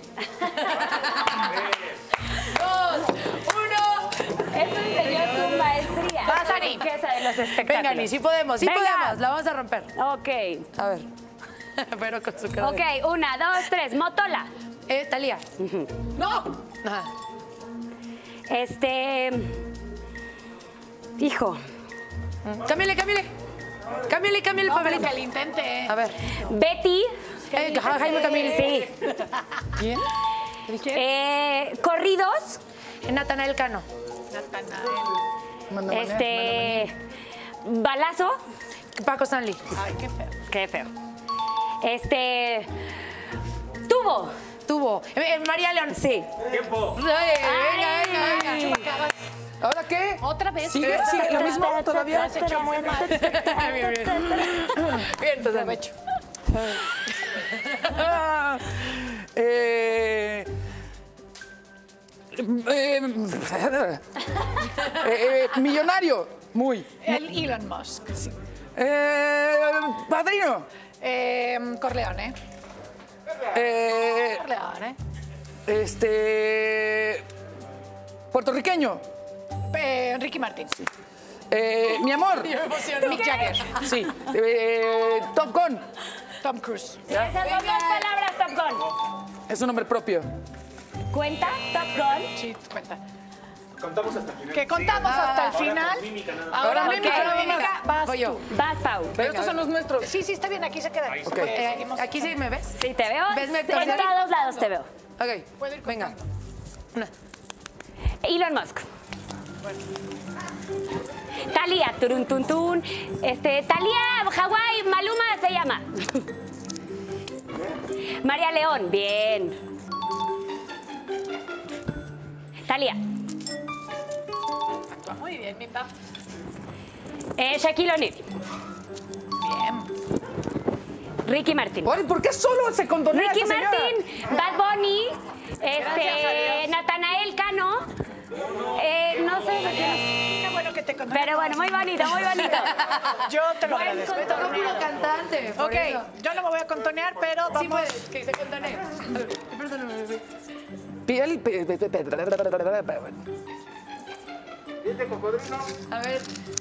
Speaker 4: Dos, uno.
Speaker 3: Eso enseñó tu maestría.
Speaker 1: Vas, Ani.
Speaker 3: Riqueza de los espectáculos.
Speaker 4: Venga, Ani, sí podemos, sí
Speaker 3: Venga.
Speaker 4: podemos. La vamos a romper.
Speaker 3: Ok.
Speaker 4: A ver. Pero con su cara.
Speaker 3: Ok, una, dos, tres. Motola.
Speaker 4: de- Eh, Talía.
Speaker 1: No.
Speaker 4: Ajá.
Speaker 3: Este. Hijo.
Speaker 4: Cámbiale, cámbiale. Cámbiale, cámbiale el
Speaker 1: No, pero
Speaker 4: papelito.
Speaker 1: que le intente.
Speaker 4: A ver.
Speaker 3: Betty.
Speaker 4: Eh, Ja- Jaime Camil.
Speaker 3: Sí.
Speaker 2: ¿Quién?
Speaker 3: Eh, corridos.
Speaker 4: Natanael Cano.
Speaker 1: Natanael.
Speaker 2: Manda mané,
Speaker 3: Este. Balazo.
Speaker 4: Paco Stanley.
Speaker 1: Ay, qué feo.
Speaker 3: Qué feo. Este. Tubo.
Speaker 4: Tuvo. Eh, eh, María León.
Speaker 3: Sí.
Speaker 5: Tiempo.
Speaker 4: Venga, venga, venga.
Speaker 2: ¿Ahora qué?
Speaker 1: ¿Otra vez?
Speaker 2: ¿Sigue? Sí, lo mismo todavía.
Speaker 1: Has hecho muy mal.
Speaker 4: Bien, bien. Bien, entonces aprovecho.
Speaker 2: Eh, eh, eh, millonario, muy.
Speaker 1: El Elon Musk. Sí.
Speaker 2: Eh, padrino.
Speaker 1: Eh, Corleone.
Speaker 2: Eh,
Speaker 1: Corleone.
Speaker 2: este. Puertorriqueño.
Speaker 1: Eh, Ricky Martin.
Speaker 2: Eh, mi amor.
Speaker 1: Mick Jagger.
Speaker 2: Sí. Eh, Top Gun.
Speaker 1: Tom Cruise.
Speaker 3: Esas son dos palabras, Top Gun.
Speaker 2: Es un nombre propio.
Speaker 3: ¿Cuenta? Top Gun.
Speaker 1: Sí, cuenta.
Speaker 5: Contamos hasta el final.
Speaker 1: Que contamos hasta el
Speaker 5: Ahora
Speaker 1: final.
Speaker 5: con mímica nada más.
Speaker 1: Ahora
Speaker 2: Ahora
Speaker 1: mímica,
Speaker 2: mímica
Speaker 3: nada
Speaker 1: mímica, vas
Speaker 4: Voy yo.
Speaker 1: tú.
Speaker 3: Vas, Pau.
Speaker 2: Pero estos son los nuestros.
Speaker 1: Sí, sí, está bien, aquí se queda.
Speaker 2: Ok.
Speaker 1: Eh,
Speaker 4: Eh, aquí sí me ves.
Speaker 3: Sí, te veo.
Speaker 4: ¿Ves mi
Speaker 3: En
Speaker 4: actuación?
Speaker 3: todos lados te veo.
Speaker 4: Ok, venga. Una.
Speaker 3: Elon Musk. Talía, turun, tun, tun. Este, Talía, Hawái, Maluma se llama. María León, bien. Talía.
Speaker 1: Actúa muy bien, mi papá.
Speaker 3: Eh, Shaquille O'Neal.
Speaker 1: Bien.
Speaker 3: Ricky Martin.
Speaker 2: Oye, ¿por qué solo se contonea
Speaker 3: Ricky
Speaker 2: esta señora?
Speaker 3: Martin, Bad Bunny,
Speaker 1: Gracias a
Speaker 3: este,
Speaker 1: Dios.
Speaker 3: Natanael Cano. Eh, no sé.
Speaker 1: Qué bueno que te conté.
Speaker 3: Pero bueno, muy bonito, muy bonito.
Speaker 1: Yo te lo
Speaker 3: Buen
Speaker 1: agradezco.
Speaker 4: Me tocó puro cantante. por
Speaker 1: Ok,
Speaker 4: eso.
Speaker 1: yo no me voy a contonear, pero
Speaker 4: Sí
Speaker 1: vamos.
Speaker 4: puedes, que se contonee.
Speaker 2: Piel. pe- pe- pe- pe-
Speaker 5: Diente cocodrilo.
Speaker 4: A ver.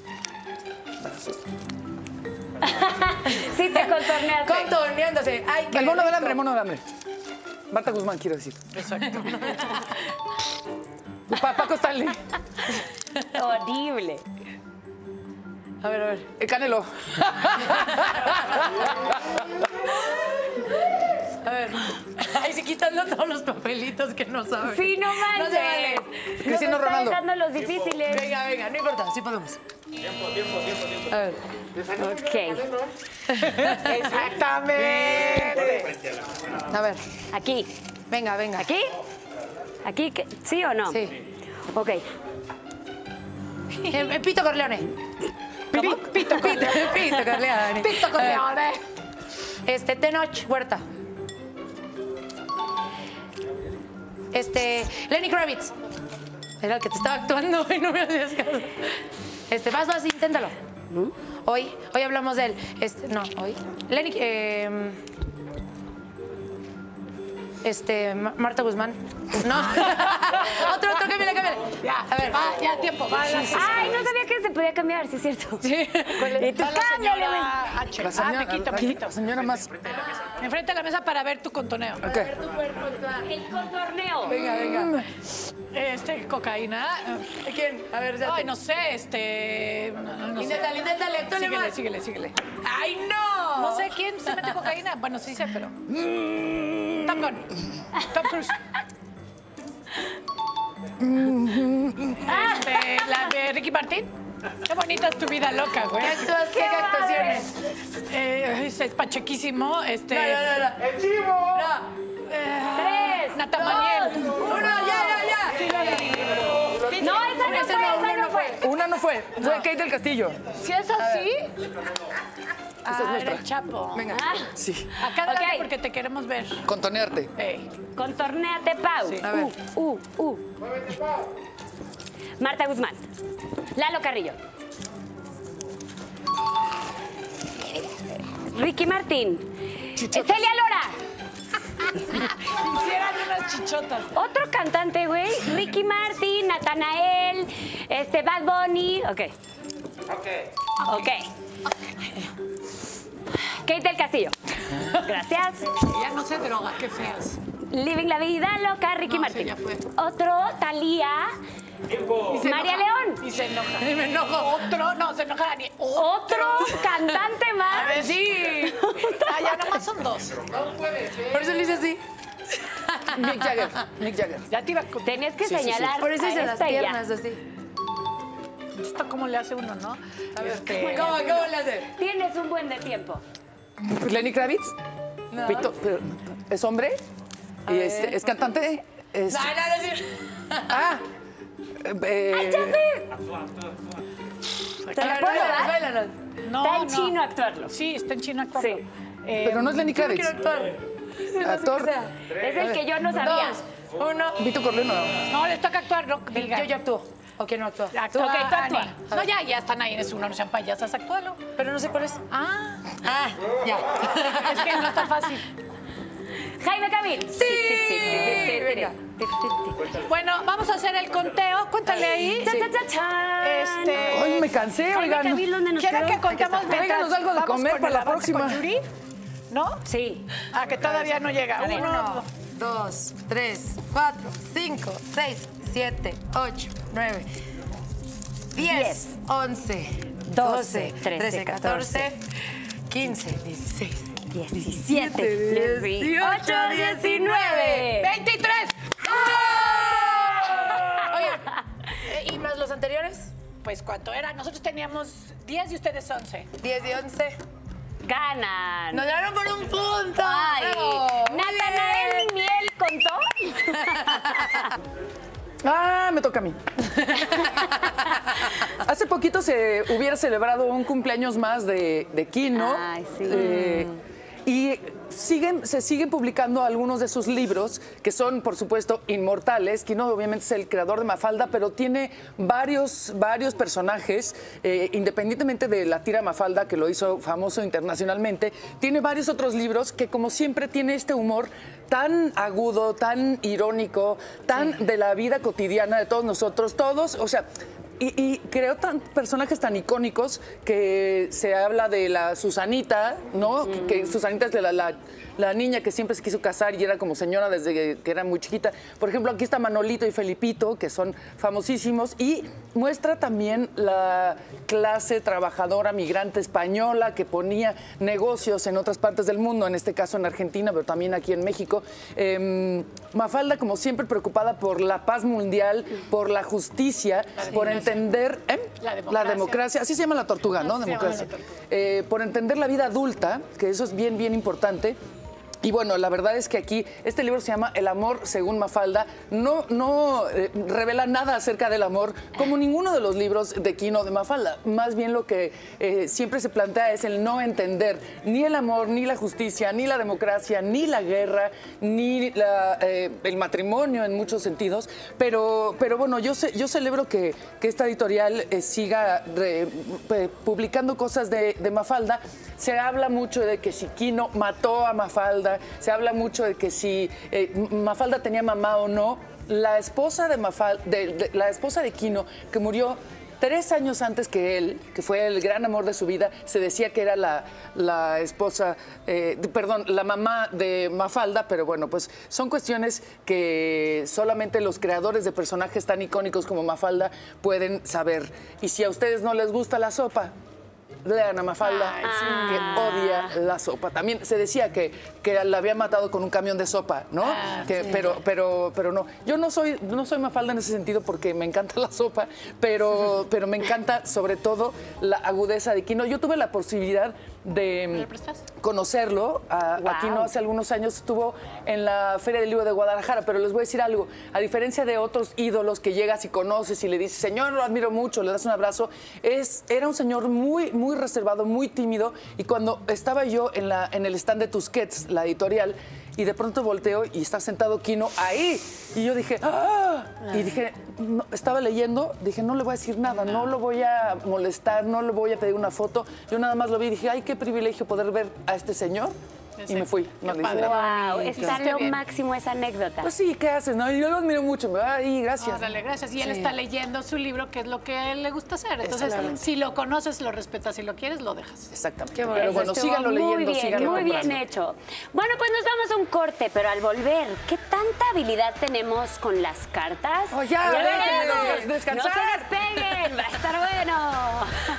Speaker 3: Sí te contorneaste.
Speaker 4: Contorneándose. Ay, qué
Speaker 2: El mono del
Speaker 4: rico.
Speaker 2: hambre, el mono del hambre. Marta Guzmán, quiero decir.
Speaker 1: Exacto.
Speaker 2: Pa- Paco Stanley.
Speaker 3: Horrible.
Speaker 4: A ver, a ver.
Speaker 2: El Canelo.
Speaker 4: A ver. Ay, sí, quitando todos los papelitos que no saben.
Speaker 3: Sí, no manches.
Speaker 4: No se vale.
Speaker 2: Cristiano
Speaker 3: Nos está
Speaker 2: Ronaldo.
Speaker 3: dejando los difíciles.
Speaker 4: Venga, venga, no importa, sí podemos.
Speaker 5: Tiempo, tiempo, tiempo, tiempo.
Speaker 4: A ver.
Speaker 3: Ok.
Speaker 1: Exactamente.
Speaker 4: A ver.
Speaker 3: Aquí.
Speaker 4: Venga, venga.
Speaker 3: ¿Aquí? ¿Aquí? qué- ¿Sí o no?
Speaker 4: Sí.
Speaker 3: Ok.
Speaker 4: Eh, eh, Pito Corleone.
Speaker 1: Pito, Pito,
Speaker 4: Pito, Pito Corleone.
Speaker 1: Pito Corleone.
Speaker 4: Este, Tenoch Huerta. Este, Lenny Kravitz. Era el que te estaba actuando y no me hacías caso. Este, vas, vas, inténtalo. Hoy, hoy hablamos de él. Este, no, hoy. Lenny, eh, este, Ma- Marta Guzmán. No. otro, otro, cámbiale, cámbiale.
Speaker 1: Ya,
Speaker 4: A ver.
Speaker 1: va, ya tiempo, va. la-
Speaker 3: Ay, no sabía que se podía cambiar, sí es cierto.
Speaker 4: Sí.
Speaker 3: Y tú
Speaker 1: Va la
Speaker 3: cámbiale, güey.
Speaker 1: señora H.
Speaker 2: La
Speaker 1: Ah,
Speaker 2: señora,
Speaker 1: me quito, me
Speaker 2: aquí,
Speaker 1: quito.
Speaker 2: la señora más.
Speaker 1: Enfrente de la mesa para ver tu contoneo.
Speaker 2: Ok.
Speaker 3: El contorneo.
Speaker 4: Venga, venga.
Speaker 1: Este, cocaína.
Speaker 4: ¿Quién? A ver, ya.
Speaker 1: Ay, no sé, este. No, no sé.
Speaker 4: Inténtale, inténtale, tú le
Speaker 1: Síguele,
Speaker 4: más.
Speaker 1: síguele, síguele.
Speaker 4: ¡Ay, no!
Speaker 1: No sé quién se mete cocaína. Bueno, sí sé, pero. Top Gun. Tom Cruise. Este, la de Ricky Martin. Qué bonita es tu vida loca, güey.
Speaker 4: ¿Qué actúas? ¿Qué actuaciones?
Speaker 1: Eh, es, es pachequísimo. Este.
Speaker 4: No, no, no, no.
Speaker 5: ¡El chivo!
Speaker 4: No.
Speaker 3: Tres.
Speaker 1: Natamaniel.
Speaker 4: Uno, ya, ya, ya.
Speaker 3: No, esa no
Speaker 4: Ese
Speaker 3: fue,
Speaker 4: no,
Speaker 3: esa
Speaker 4: uno
Speaker 3: no fue.
Speaker 2: Una no fue, fue Kate del Castillo.
Speaker 1: Si es así. Ah, era
Speaker 2: nuestra.
Speaker 1: el Chapo.
Speaker 4: Venga.
Speaker 3: Ah,
Speaker 2: Sí.
Speaker 1: Acá adelante
Speaker 3: Ok.
Speaker 1: porque te queremos ver.
Speaker 2: Contonearte.
Speaker 1: Ey.
Speaker 3: contornéate, Pau.
Speaker 1: Sí.
Speaker 4: A ver.
Speaker 3: Uh, uh, uh. Marta Guzmán. Lalo Carrillo. Ricky Martín. Celia Lora.
Speaker 1: Hicieran unas chichotas.
Speaker 3: Otro cantante, güey. Ricky Martin, Natanael, este, Bad Bunny. Ok.
Speaker 5: Ok.
Speaker 3: Ok. Kate del Castillo. Gracias.
Speaker 1: Ya no se droga, qué feas.
Speaker 3: Living la vida loca, Ricky
Speaker 1: No,
Speaker 3: Martin.
Speaker 1: sí, ya fue.
Speaker 3: Otro, Talía.
Speaker 5: Tiempo.
Speaker 1: Y se
Speaker 3: María
Speaker 1: enoja.
Speaker 3: León.
Speaker 1: Y se enoja.
Speaker 4: Y me enojo.
Speaker 1: Otro, no, se enoja Dani.
Speaker 3: Otro cantante más.
Speaker 1: A ver, sí. Ah, ya nomás son dos.
Speaker 4: Por eso le hice así.
Speaker 2: Mick Jagger. Mick Jagger.
Speaker 1: Ya te iba a contar.
Speaker 3: Tenías que
Speaker 2: Sí, sí, sí.
Speaker 3: señalar
Speaker 4: Por eso
Speaker 3: a
Speaker 4: hice las
Speaker 3: esta y ya.
Speaker 4: piernas así.
Speaker 1: ¿Esto cómo le hace uno, no? Este,
Speaker 4: ¿Cómo, cómo le hace?
Speaker 3: Tienes un buen de tiempo.
Speaker 2: ¿Lenny Kravitz?
Speaker 4: No.
Speaker 2: Pito, pero, ¿es hombre? ¿Y es, es cantante? Es,
Speaker 4: No, no, no, sí.
Speaker 2: ah, eh,
Speaker 3: ¿Te la puedo dar?
Speaker 4: Báilanos.
Speaker 1: no,
Speaker 3: Está en
Speaker 1: no.
Speaker 3: chino actuarlo.
Speaker 1: Sí, está en chino actuando.
Speaker 3: Sí.
Speaker 1: Eh,
Speaker 2: pero no es Lenny
Speaker 4: Yo no
Speaker 2: Kravitz.
Speaker 4: quiero actuar.
Speaker 2: Actor.
Speaker 3: Es el que yo no sabía.
Speaker 4: Dos, uno.
Speaker 2: Vito Corleone.
Speaker 1: no, les toca actuar, no diga.
Speaker 4: Yo, yo actúo. ¿O quién no actúa?
Speaker 1: Actúa,
Speaker 3: Ok, tú
Speaker 1: Ani.
Speaker 3: actúa.
Speaker 1: No, ya, ya están ahí, es uno, no sean payasas, actúalo.
Speaker 4: Pero no sé cuál es.
Speaker 1: Ah,
Speaker 4: Ah, ya.
Speaker 1: es que no está fácil.
Speaker 3: Jaime Camil.
Speaker 4: Sí, venga.
Speaker 1: Bueno, vamos a hacer el conteo. Cuéntale ahí.
Speaker 3: Cha, cha, cha, chan.
Speaker 1: Este,
Speaker 2: Ay, me cansé,
Speaker 3: Jaime
Speaker 2: oigan.
Speaker 3: Camil, ¿dónde nos
Speaker 1: ¿Quieren
Speaker 3: quedó?
Speaker 1: que contemos mientras
Speaker 2: Tráiganos algo de
Speaker 1: vamos
Speaker 2: comer
Speaker 1: con
Speaker 2: para
Speaker 1: el
Speaker 2: la
Speaker 1: avance
Speaker 2: próxima.
Speaker 1: con Yuri? ¿No?
Speaker 3: Sí.
Speaker 1: Ah, que todavía no llega.
Speaker 3: ver.
Speaker 1: Uno,
Speaker 4: Uno, dos, tres, cuatro, cinco, seis, siete, ocho, nueve, diez, once, doce, trece, catorce, quince, dieciséis,
Speaker 3: diecisiete, dieciocho, diecinueve.
Speaker 1: veintitrés.
Speaker 4: Oye, eh, ¿y más los anteriores?
Speaker 1: Pues ¿cuánto era? Nosotros teníamos diez y ustedes once.
Speaker 4: diez y once.
Speaker 3: Ganan.
Speaker 4: Nos ganaron por un punto.
Speaker 3: Ay,
Speaker 4: Bravo, muy
Speaker 3: Natanael
Speaker 4: bien.
Speaker 3: Miel contó.
Speaker 2: Ah, me toca a mí. Hace poquito se hubiera celebrado un cumpleaños más de, de Kino.
Speaker 3: Ay, sí.
Speaker 2: Eh, y siguen, se siguen publicando algunos de sus libros, que son, por supuesto, inmortales. Kino obviamente es el creador de Mafalda, pero tiene varios, varios personajes, eh, independientemente de la tira Mafalda, que lo hizo famoso internacionalmente, tiene varios otros libros que, como siempre, tiene este humor tan agudo, tan irónico, tan de la vida cotidiana de todos nosotros, todos, o sea... Y, y creó tan, personajes tan icónicos que se habla de la Susanita, ¿no? Que, que Susanita es la, la, la niña que siempre se quiso casar y era como señora desde que, que era muy chiquita. Por ejemplo, aquí está Manolito y Felipito, que son famosísimos. Y muestra también la clase trabajadora migrante española que ponía negocios en otras partes del mundo, en este caso en Argentina, pero también aquí en México. Eh, Mafalda, como siempre, preocupada por la paz mundial, por la justicia, por entender ¿eh?
Speaker 1: La democracia.
Speaker 2: democracia, así se llama la tortuga, ¿no?
Speaker 1: Así se llama
Speaker 2: Democracia.
Speaker 1: la tortuga.
Speaker 2: Eh, por entender la vida adulta, que eso es bien, bien importante. Y bueno, la verdad es que aquí este libro se llama El amor según Mafalda. No, no eh, revela nada acerca del amor, como ninguno de los libros de Kino de Mafalda. Más bien lo que eh, siempre se plantea es el no entender ni el amor, ni la justicia, ni la democracia, ni la guerra, ni la, eh, el matrimonio en muchos sentidos. Pero, pero bueno, yo, ce- yo celebro que, que esta editorial eh, siga re- eh, publicando cosas de, de Mafalda. Se habla mucho de que si Kino mató a Mafalda, se habla mucho de que si eh, Mafalda tenía mamá o no. La esposa de, Mafalda, de, de- la esposa de Kino, que murió tres años antes que él, que fue el gran amor de su vida, se decía que era la, la esposa, eh, de- perdón, la mamá de Mafalda, pero bueno, pues son cuestiones que solamente los creadores de personajes tan icónicos como Mafalda pueden saber. Y si a ustedes no les gusta la sopa, lean a Mafalda,
Speaker 1: Ay, sí.
Speaker 2: que odia la sopa. También se decía que, que la había matado con un camión de sopa, ¿no?
Speaker 1: Ah,
Speaker 2: que, pero, pero, pero no. Yo no soy, no soy Mafalda en ese sentido porque me encanta la sopa, pero, pero me encanta sobre todo la agudeza de Kino. Yo tuve la posibilidad de
Speaker 1: ¿Me lo prestas?
Speaker 2: conocerlo. A,
Speaker 3: Wow.
Speaker 2: a Kino hace algunos años estuvo en la Feria del Libro de Guadalajara, pero les voy a decir algo. A diferencia de otros ídolos que llegas y conoces y le dices, señor, lo admiro mucho, le das un abrazo, es, era un señor muy, muy reservado, muy tímido. Y cuando estaba yo en, la, en el stand de Tusquets, la editorial, y de pronto volteo y está sentado Kino ahí. Y yo dije, ¡ah! Y dije, no, estaba leyendo, dije, no le voy a decir nada, no lo voy a molestar, no le voy a pedir una foto. Yo nada más lo vi y dije, ay, qué privilegio poder ver a este señor. Y me fui. No le dije
Speaker 1: padre.
Speaker 2: nada.
Speaker 3: Wow,
Speaker 1: Qué
Speaker 3: está
Speaker 1: bonito.
Speaker 3: lo
Speaker 1: Bien.
Speaker 3: máximo esa anécdota.
Speaker 2: Pues sí, ¿qué haces? No? Yo lo admiro mucho. Ay, gracias.
Speaker 1: Órale, gracias. Y él está leyendo su libro, que es lo que a él le gusta hacer. Entonces,
Speaker 2: Exactamente.
Speaker 1: si lo conoces, lo respetas, si lo quieres, lo dejas.
Speaker 2: Exactamente.
Speaker 3: Eso
Speaker 2: Pero bueno,
Speaker 3: estuvo
Speaker 2: síganlo
Speaker 3: muy
Speaker 2: leyendo,
Speaker 3: bien,
Speaker 2: síganlo
Speaker 3: muy bien
Speaker 2: comprando.
Speaker 3: hecho. Bueno, pues nos vamos a un corte, pero al volver, ¿qué tanta habilidad tenemos con las cartas?
Speaker 2: Oh, ya,
Speaker 3: veremos.
Speaker 2: déjenme descansar.
Speaker 3: No se despeguen, va a estar bueno.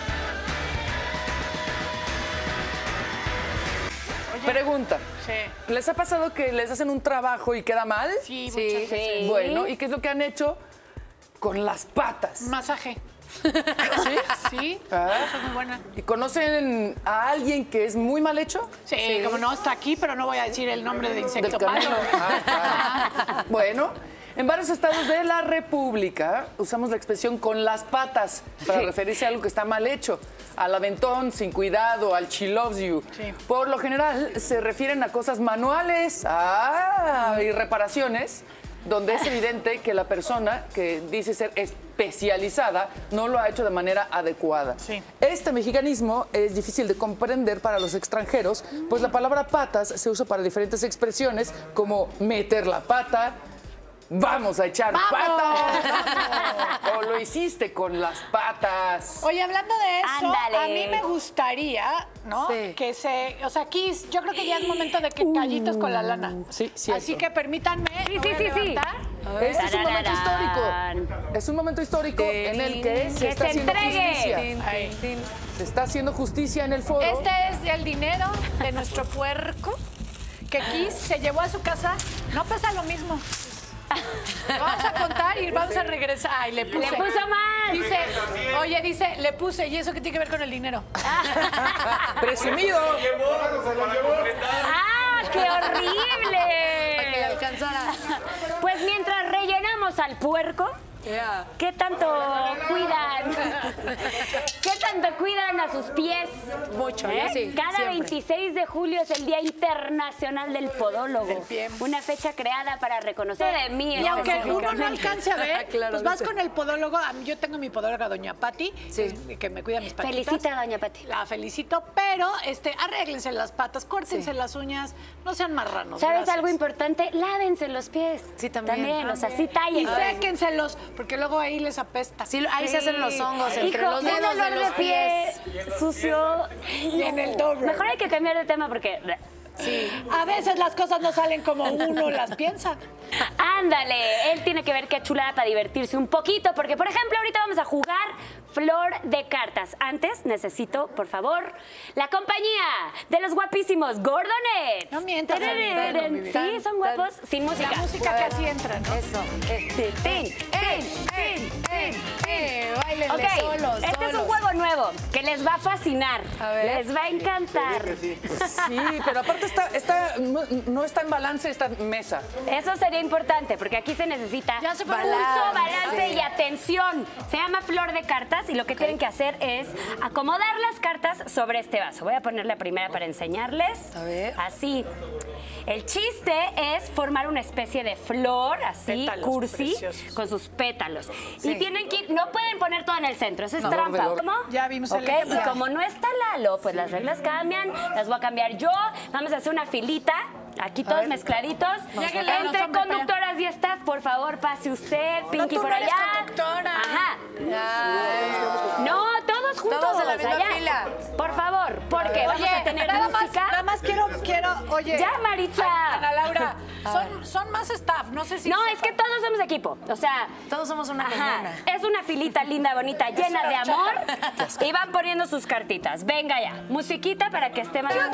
Speaker 2: Pregunta.
Speaker 1: Sí.
Speaker 2: ¿Les ha pasado que les hacen un trabajo y queda mal?
Speaker 1: Sí,
Speaker 3: Sí,
Speaker 1: muchas veces.
Speaker 3: sí.
Speaker 2: Bueno, ¿y qué es lo que han hecho? Con las patas.
Speaker 1: Masaje.
Speaker 2: ¿Sí?
Speaker 1: Sí,
Speaker 2: Ah.
Speaker 1: soy muy buena.
Speaker 2: ¿Y conocen a alguien que es muy mal hecho?
Speaker 1: Sí, como no está aquí, pero no voy a decir el nombre de
Speaker 2: Del
Speaker 1: insecto
Speaker 2: camino.
Speaker 1: malo.
Speaker 2: Ah, claro. Bueno, en varios estados de la República usamos la expresión con las patas para
Speaker 1: Sí.
Speaker 2: referirse a algo que está mal hecho. Al aventón, sin cuidado, al she loves you.
Speaker 1: Sí.
Speaker 2: Por lo general se refieren a cosas manuales ah, y reparaciones donde es evidente que la persona que dice ser especializada no lo ha hecho de manera adecuada.
Speaker 1: Sí.
Speaker 2: Este mexicanismo es difícil de comprender para los extranjeros, pues la palabra patas se usa para diferentes expresiones como meter la pata, vamos a echar patas, o lo hiciste con las patas.
Speaker 1: Oye, hablando de eso,
Speaker 3: Ándale.
Speaker 1: a mí me gustaría, ¿no?
Speaker 4: Sí.
Speaker 1: Que se, o sea, Kiss, yo creo que ya es momento de que callitos con la lana.
Speaker 2: Sí, cierto.
Speaker 1: Así que permítanme,
Speaker 3: Sí,
Speaker 1: me
Speaker 3: sí,
Speaker 1: voy a
Speaker 3: sí, sí.
Speaker 1: levantar.
Speaker 2: Este es un momento
Speaker 3: Tarararán.
Speaker 2: histórico. Es un momento histórico en el que se
Speaker 3: Que
Speaker 2: está
Speaker 3: se
Speaker 2: haciendo
Speaker 3: entregue.
Speaker 2: justicia.
Speaker 1: Ahí.
Speaker 2: Se está haciendo justicia en el foro.
Speaker 1: Este es el dinero de nuestro puerco que Kiss se llevó a su casa. No pesa lo mismo. Vamos a contar y vamos a regresar. Ay, le puse.
Speaker 3: Le puso más.
Speaker 1: Dice, oye, dice, le puse. ¿Y eso qué tiene que ver con el dinero?
Speaker 2: Presumido.
Speaker 3: ¡Ah, qué horrible!
Speaker 4: Para que le alcanzara.
Speaker 3: Pues mientras rellenamos al puerco,
Speaker 4: Ya.
Speaker 3: ¿qué tanto cuidan? ¿Qué tanto cuidan a sus pies?
Speaker 4: Mucho,
Speaker 3: ¿Eh?
Speaker 4: yo sí,
Speaker 3: Cada
Speaker 4: siempre.
Speaker 3: veintiséis de julio es el Día Internacional del Podólogo.
Speaker 1: Del pie.
Speaker 3: Una fecha creada para reconocer de mí.
Speaker 1: Y aunque uno no
Speaker 3: específicamente.
Speaker 1: alcance a ver,
Speaker 4: Claro,
Speaker 1: pues vas
Speaker 4: dice.
Speaker 1: con el podólogo. A mí- Yo tengo mi podóloga, doña Patti,
Speaker 4: Sí.
Speaker 1: que- que me cuida mis patitas.
Speaker 3: Felicita a doña Pati.
Speaker 1: La felicito, pero este, arréglense las patas, córtense las uñas, no sean marranos.
Speaker 3: ¿Sabes
Speaker 1: gracias.
Speaker 3: algo importante? Lávense los pies.
Speaker 4: Sí, también.
Speaker 3: o sea, sí
Speaker 1: Y
Speaker 3: tállense.
Speaker 1: séquenselos, porque luego ahí les apesta.
Speaker 4: Sí, ahí se hacen los hongos entre
Speaker 3: Hijo,
Speaker 4: los
Speaker 3: un
Speaker 4: dedos de
Speaker 3: olor
Speaker 4: los pies.
Speaker 3: sucio.
Speaker 1: Y en el doble.
Speaker 3: Mejor hay que cambiar de tema porque...
Speaker 1: A veces las cosas no salen como uno las piensa.
Speaker 3: Ándale, él tiene que ver qué chulada para divertirse un poquito, porque por ejemplo ahorita vamos a jugar flor de cartas. Antes necesito, por favor, la compañía de los guapísimos Gordonet.
Speaker 1: No mientas, Anita, no, mi vida.
Speaker 3: Sí, son guapos, sin música.
Speaker 1: La música que así entra, ¿no?
Speaker 4: Eso. Eh,
Speaker 3: Tin, tin, tin,
Speaker 4: eh, eh, eh, báilenle
Speaker 3: Ok,
Speaker 4: solos,
Speaker 3: este es un
Speaker 4: solos.
Speaker 3: juego nuevo que les va a fascinar,
Speaker 4: A ver.
Speaker 3: les va a encantar.
Speaker 2: Sí, pero aparte está, está, no, no está en balance esta mesa.
Speaker 3: Eso sería importante porque aquí se necesita
Speaker 1: Ya se fue.
Speaker 3: pulso, balance
Speaker 4: Sí.
Speaker 3: y atención. Se llama flor de cartas y lo que tienen que hacer es acomodar las cartas sobre este vaso. Voy a poner la primera para enseñarles.
Speaker 4: A ver.
Speaker 3: Así. El chiste es formar una especie de flor, así,
Speaker 1: Pétalos
Speaker 3: cursi,
Speaker 1: preciosos.
Speaker 3: con sus pétalos.
Speaker 4: Sí.
Speaker 3: Y tienen que ir, no pueden poner todo en el centro, eso es
Speaker 2: No,
Speaker 3: trampa.
Speaker 2: alrededor.
Speaker 3: ¿Cómo?
Speaker 1: Ya vimos el
Speaker 3: Ok,
Speaker 1: ejemplo.
Speaker 3: y como no está Lalo, pues las reglas cambian, las voy a cambiar yo. Vamos a hacer una filita, aquí todos mezcladitos.
Speaker 1: Lléguenle a los
Speaker 3: Entre
Speaker 1: hombres para
Speaker 3: conductoras y staff, por favor, pase usted, Pinky
Speaker 1: tú
Speaker 3: por
Speaker 1: no eres
Speaker 3: allá.
Speaker 1: conductora.
Speaker 3: Ajá.
Speaker 4: Ay.
Speaker 3: No, todos juntos.
Speaker 4: Todos en la misma
Speaker 3: allá.
Speaker 4: fila.
Speaker 3: Por favor, porque vamos a tener
Speaker 1: nada más,
Speaker 3: música.
Speaker 1: nada más quiero, quiero, oye.
Speaker 3: Ya, Maritza.
Speaker 1: Ana Laura, son, son más staff, no sé si.
Speaker 3: No,
Speaker 1: sepan.
Speaker 3: es que todos somos equipo. O sea,
Speaker 4: Todos somos una
Speaker 3: ajá,
Speaker 4: comuna.
Speaker 3: es una filita linda, bonita, llena de amor. Y van poniendo sus cartitas. Venga ya, musiquita para que esté más. ¿Quién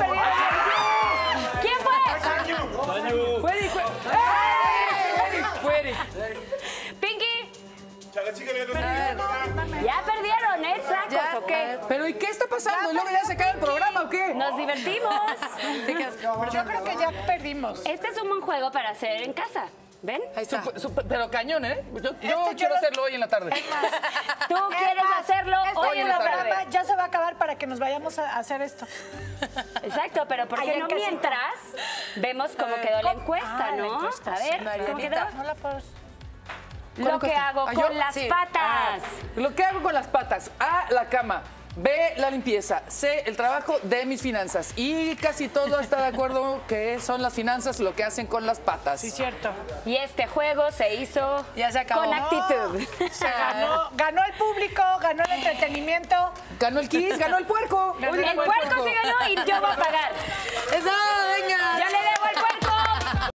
Speaker 3: fue?
Speaker 2: Fue Eric, fue. ¡Ey! Fue Eric.
Speaker 3: Pinky,
Speaker 5: La chica viene con
Speaker 3: ya perdieron, ¿eh? Sacos,
Speaker 4: Ya,
Speaker 3: ¿o qué?
Speaker 2: ¿Pero y qué está pasando? ¿Y luego ya se acaba el programa o qué?
Speaker 3: Nos divertimos.
Speaker 1: Yo creo que ya perdimos.
Speaker 3: Este es un buen juego para hacer en casa. ¿Ven?
Speaker 4: Ahí está.
Speaker 2: Sup- sup- pero cañón, ¿eh? Yo, yo
Speaker 1: Este yo
Speaker 2: quiero
Speaker 1: lo-
Speaker 2: hacerlo hoy en la tarde.
Speaker 3: Tú quieres
Speaker 1: Es más,
Speaker 3: hacerlo
Speaker 1: este
Speaker 3: hoy en la tarde.
Speaker 1: programa ya se va a acabar para que nos vayamos a hacer esto.
Speaker 3: Exacto, pero ¿por
Speaker 1: Allá
Speaker 3: qué
Speaker 1: en
Speaker 3: no
Speaker 1: casita.
Speaker 3: mientras vemos cómo quedó la encuesta,
Speaker 1: Ah, la
Speaker 3: ¿no?
Speaker 1: encuesta,
Speaker 3: A
Speaker 1: sí,
Speaker 3: ver, ¿cómo
Speaker 4: Marianita.
Speaker 3: quedó?
Speaker 1: No la puedo.
Speaker 3: Lo que
Speaker 2: encuesta?
Speaker 3: hago
Speaker 2: ¿Ah,
Speaker 3: con
Speaker 2: yo?
Speaker 3: las
Speaker 4: Sí.
Speaker 3: patas.
Speaker 2: Lo que hago con las patas. A, la cama. B, la limpieza. C, el trabajo de mis finanzas. Y casi todo está de acuerdo que son las finanzas lo que hacen con las patas.
Speaker 1: Sí, cierto.
Speaker 3: Y este juego se hizo
Speaker 4: Ya se acabó.
Speaker 3: con actitud.
Speaker 1: Se ganó, ganó el público, ganó el entretenimiento.
Speaker 2: Ganó el Kiss, ganó el puerco.
Speaker 1: Ganó
Speaker 2: Hoy
Speaker 3: El
Speaker 2: ganó
Speaker 3: puerco se ganó y yo voy a pagar.
Speaker 4: ¡Eso, venga!
Speaker 3: Yo le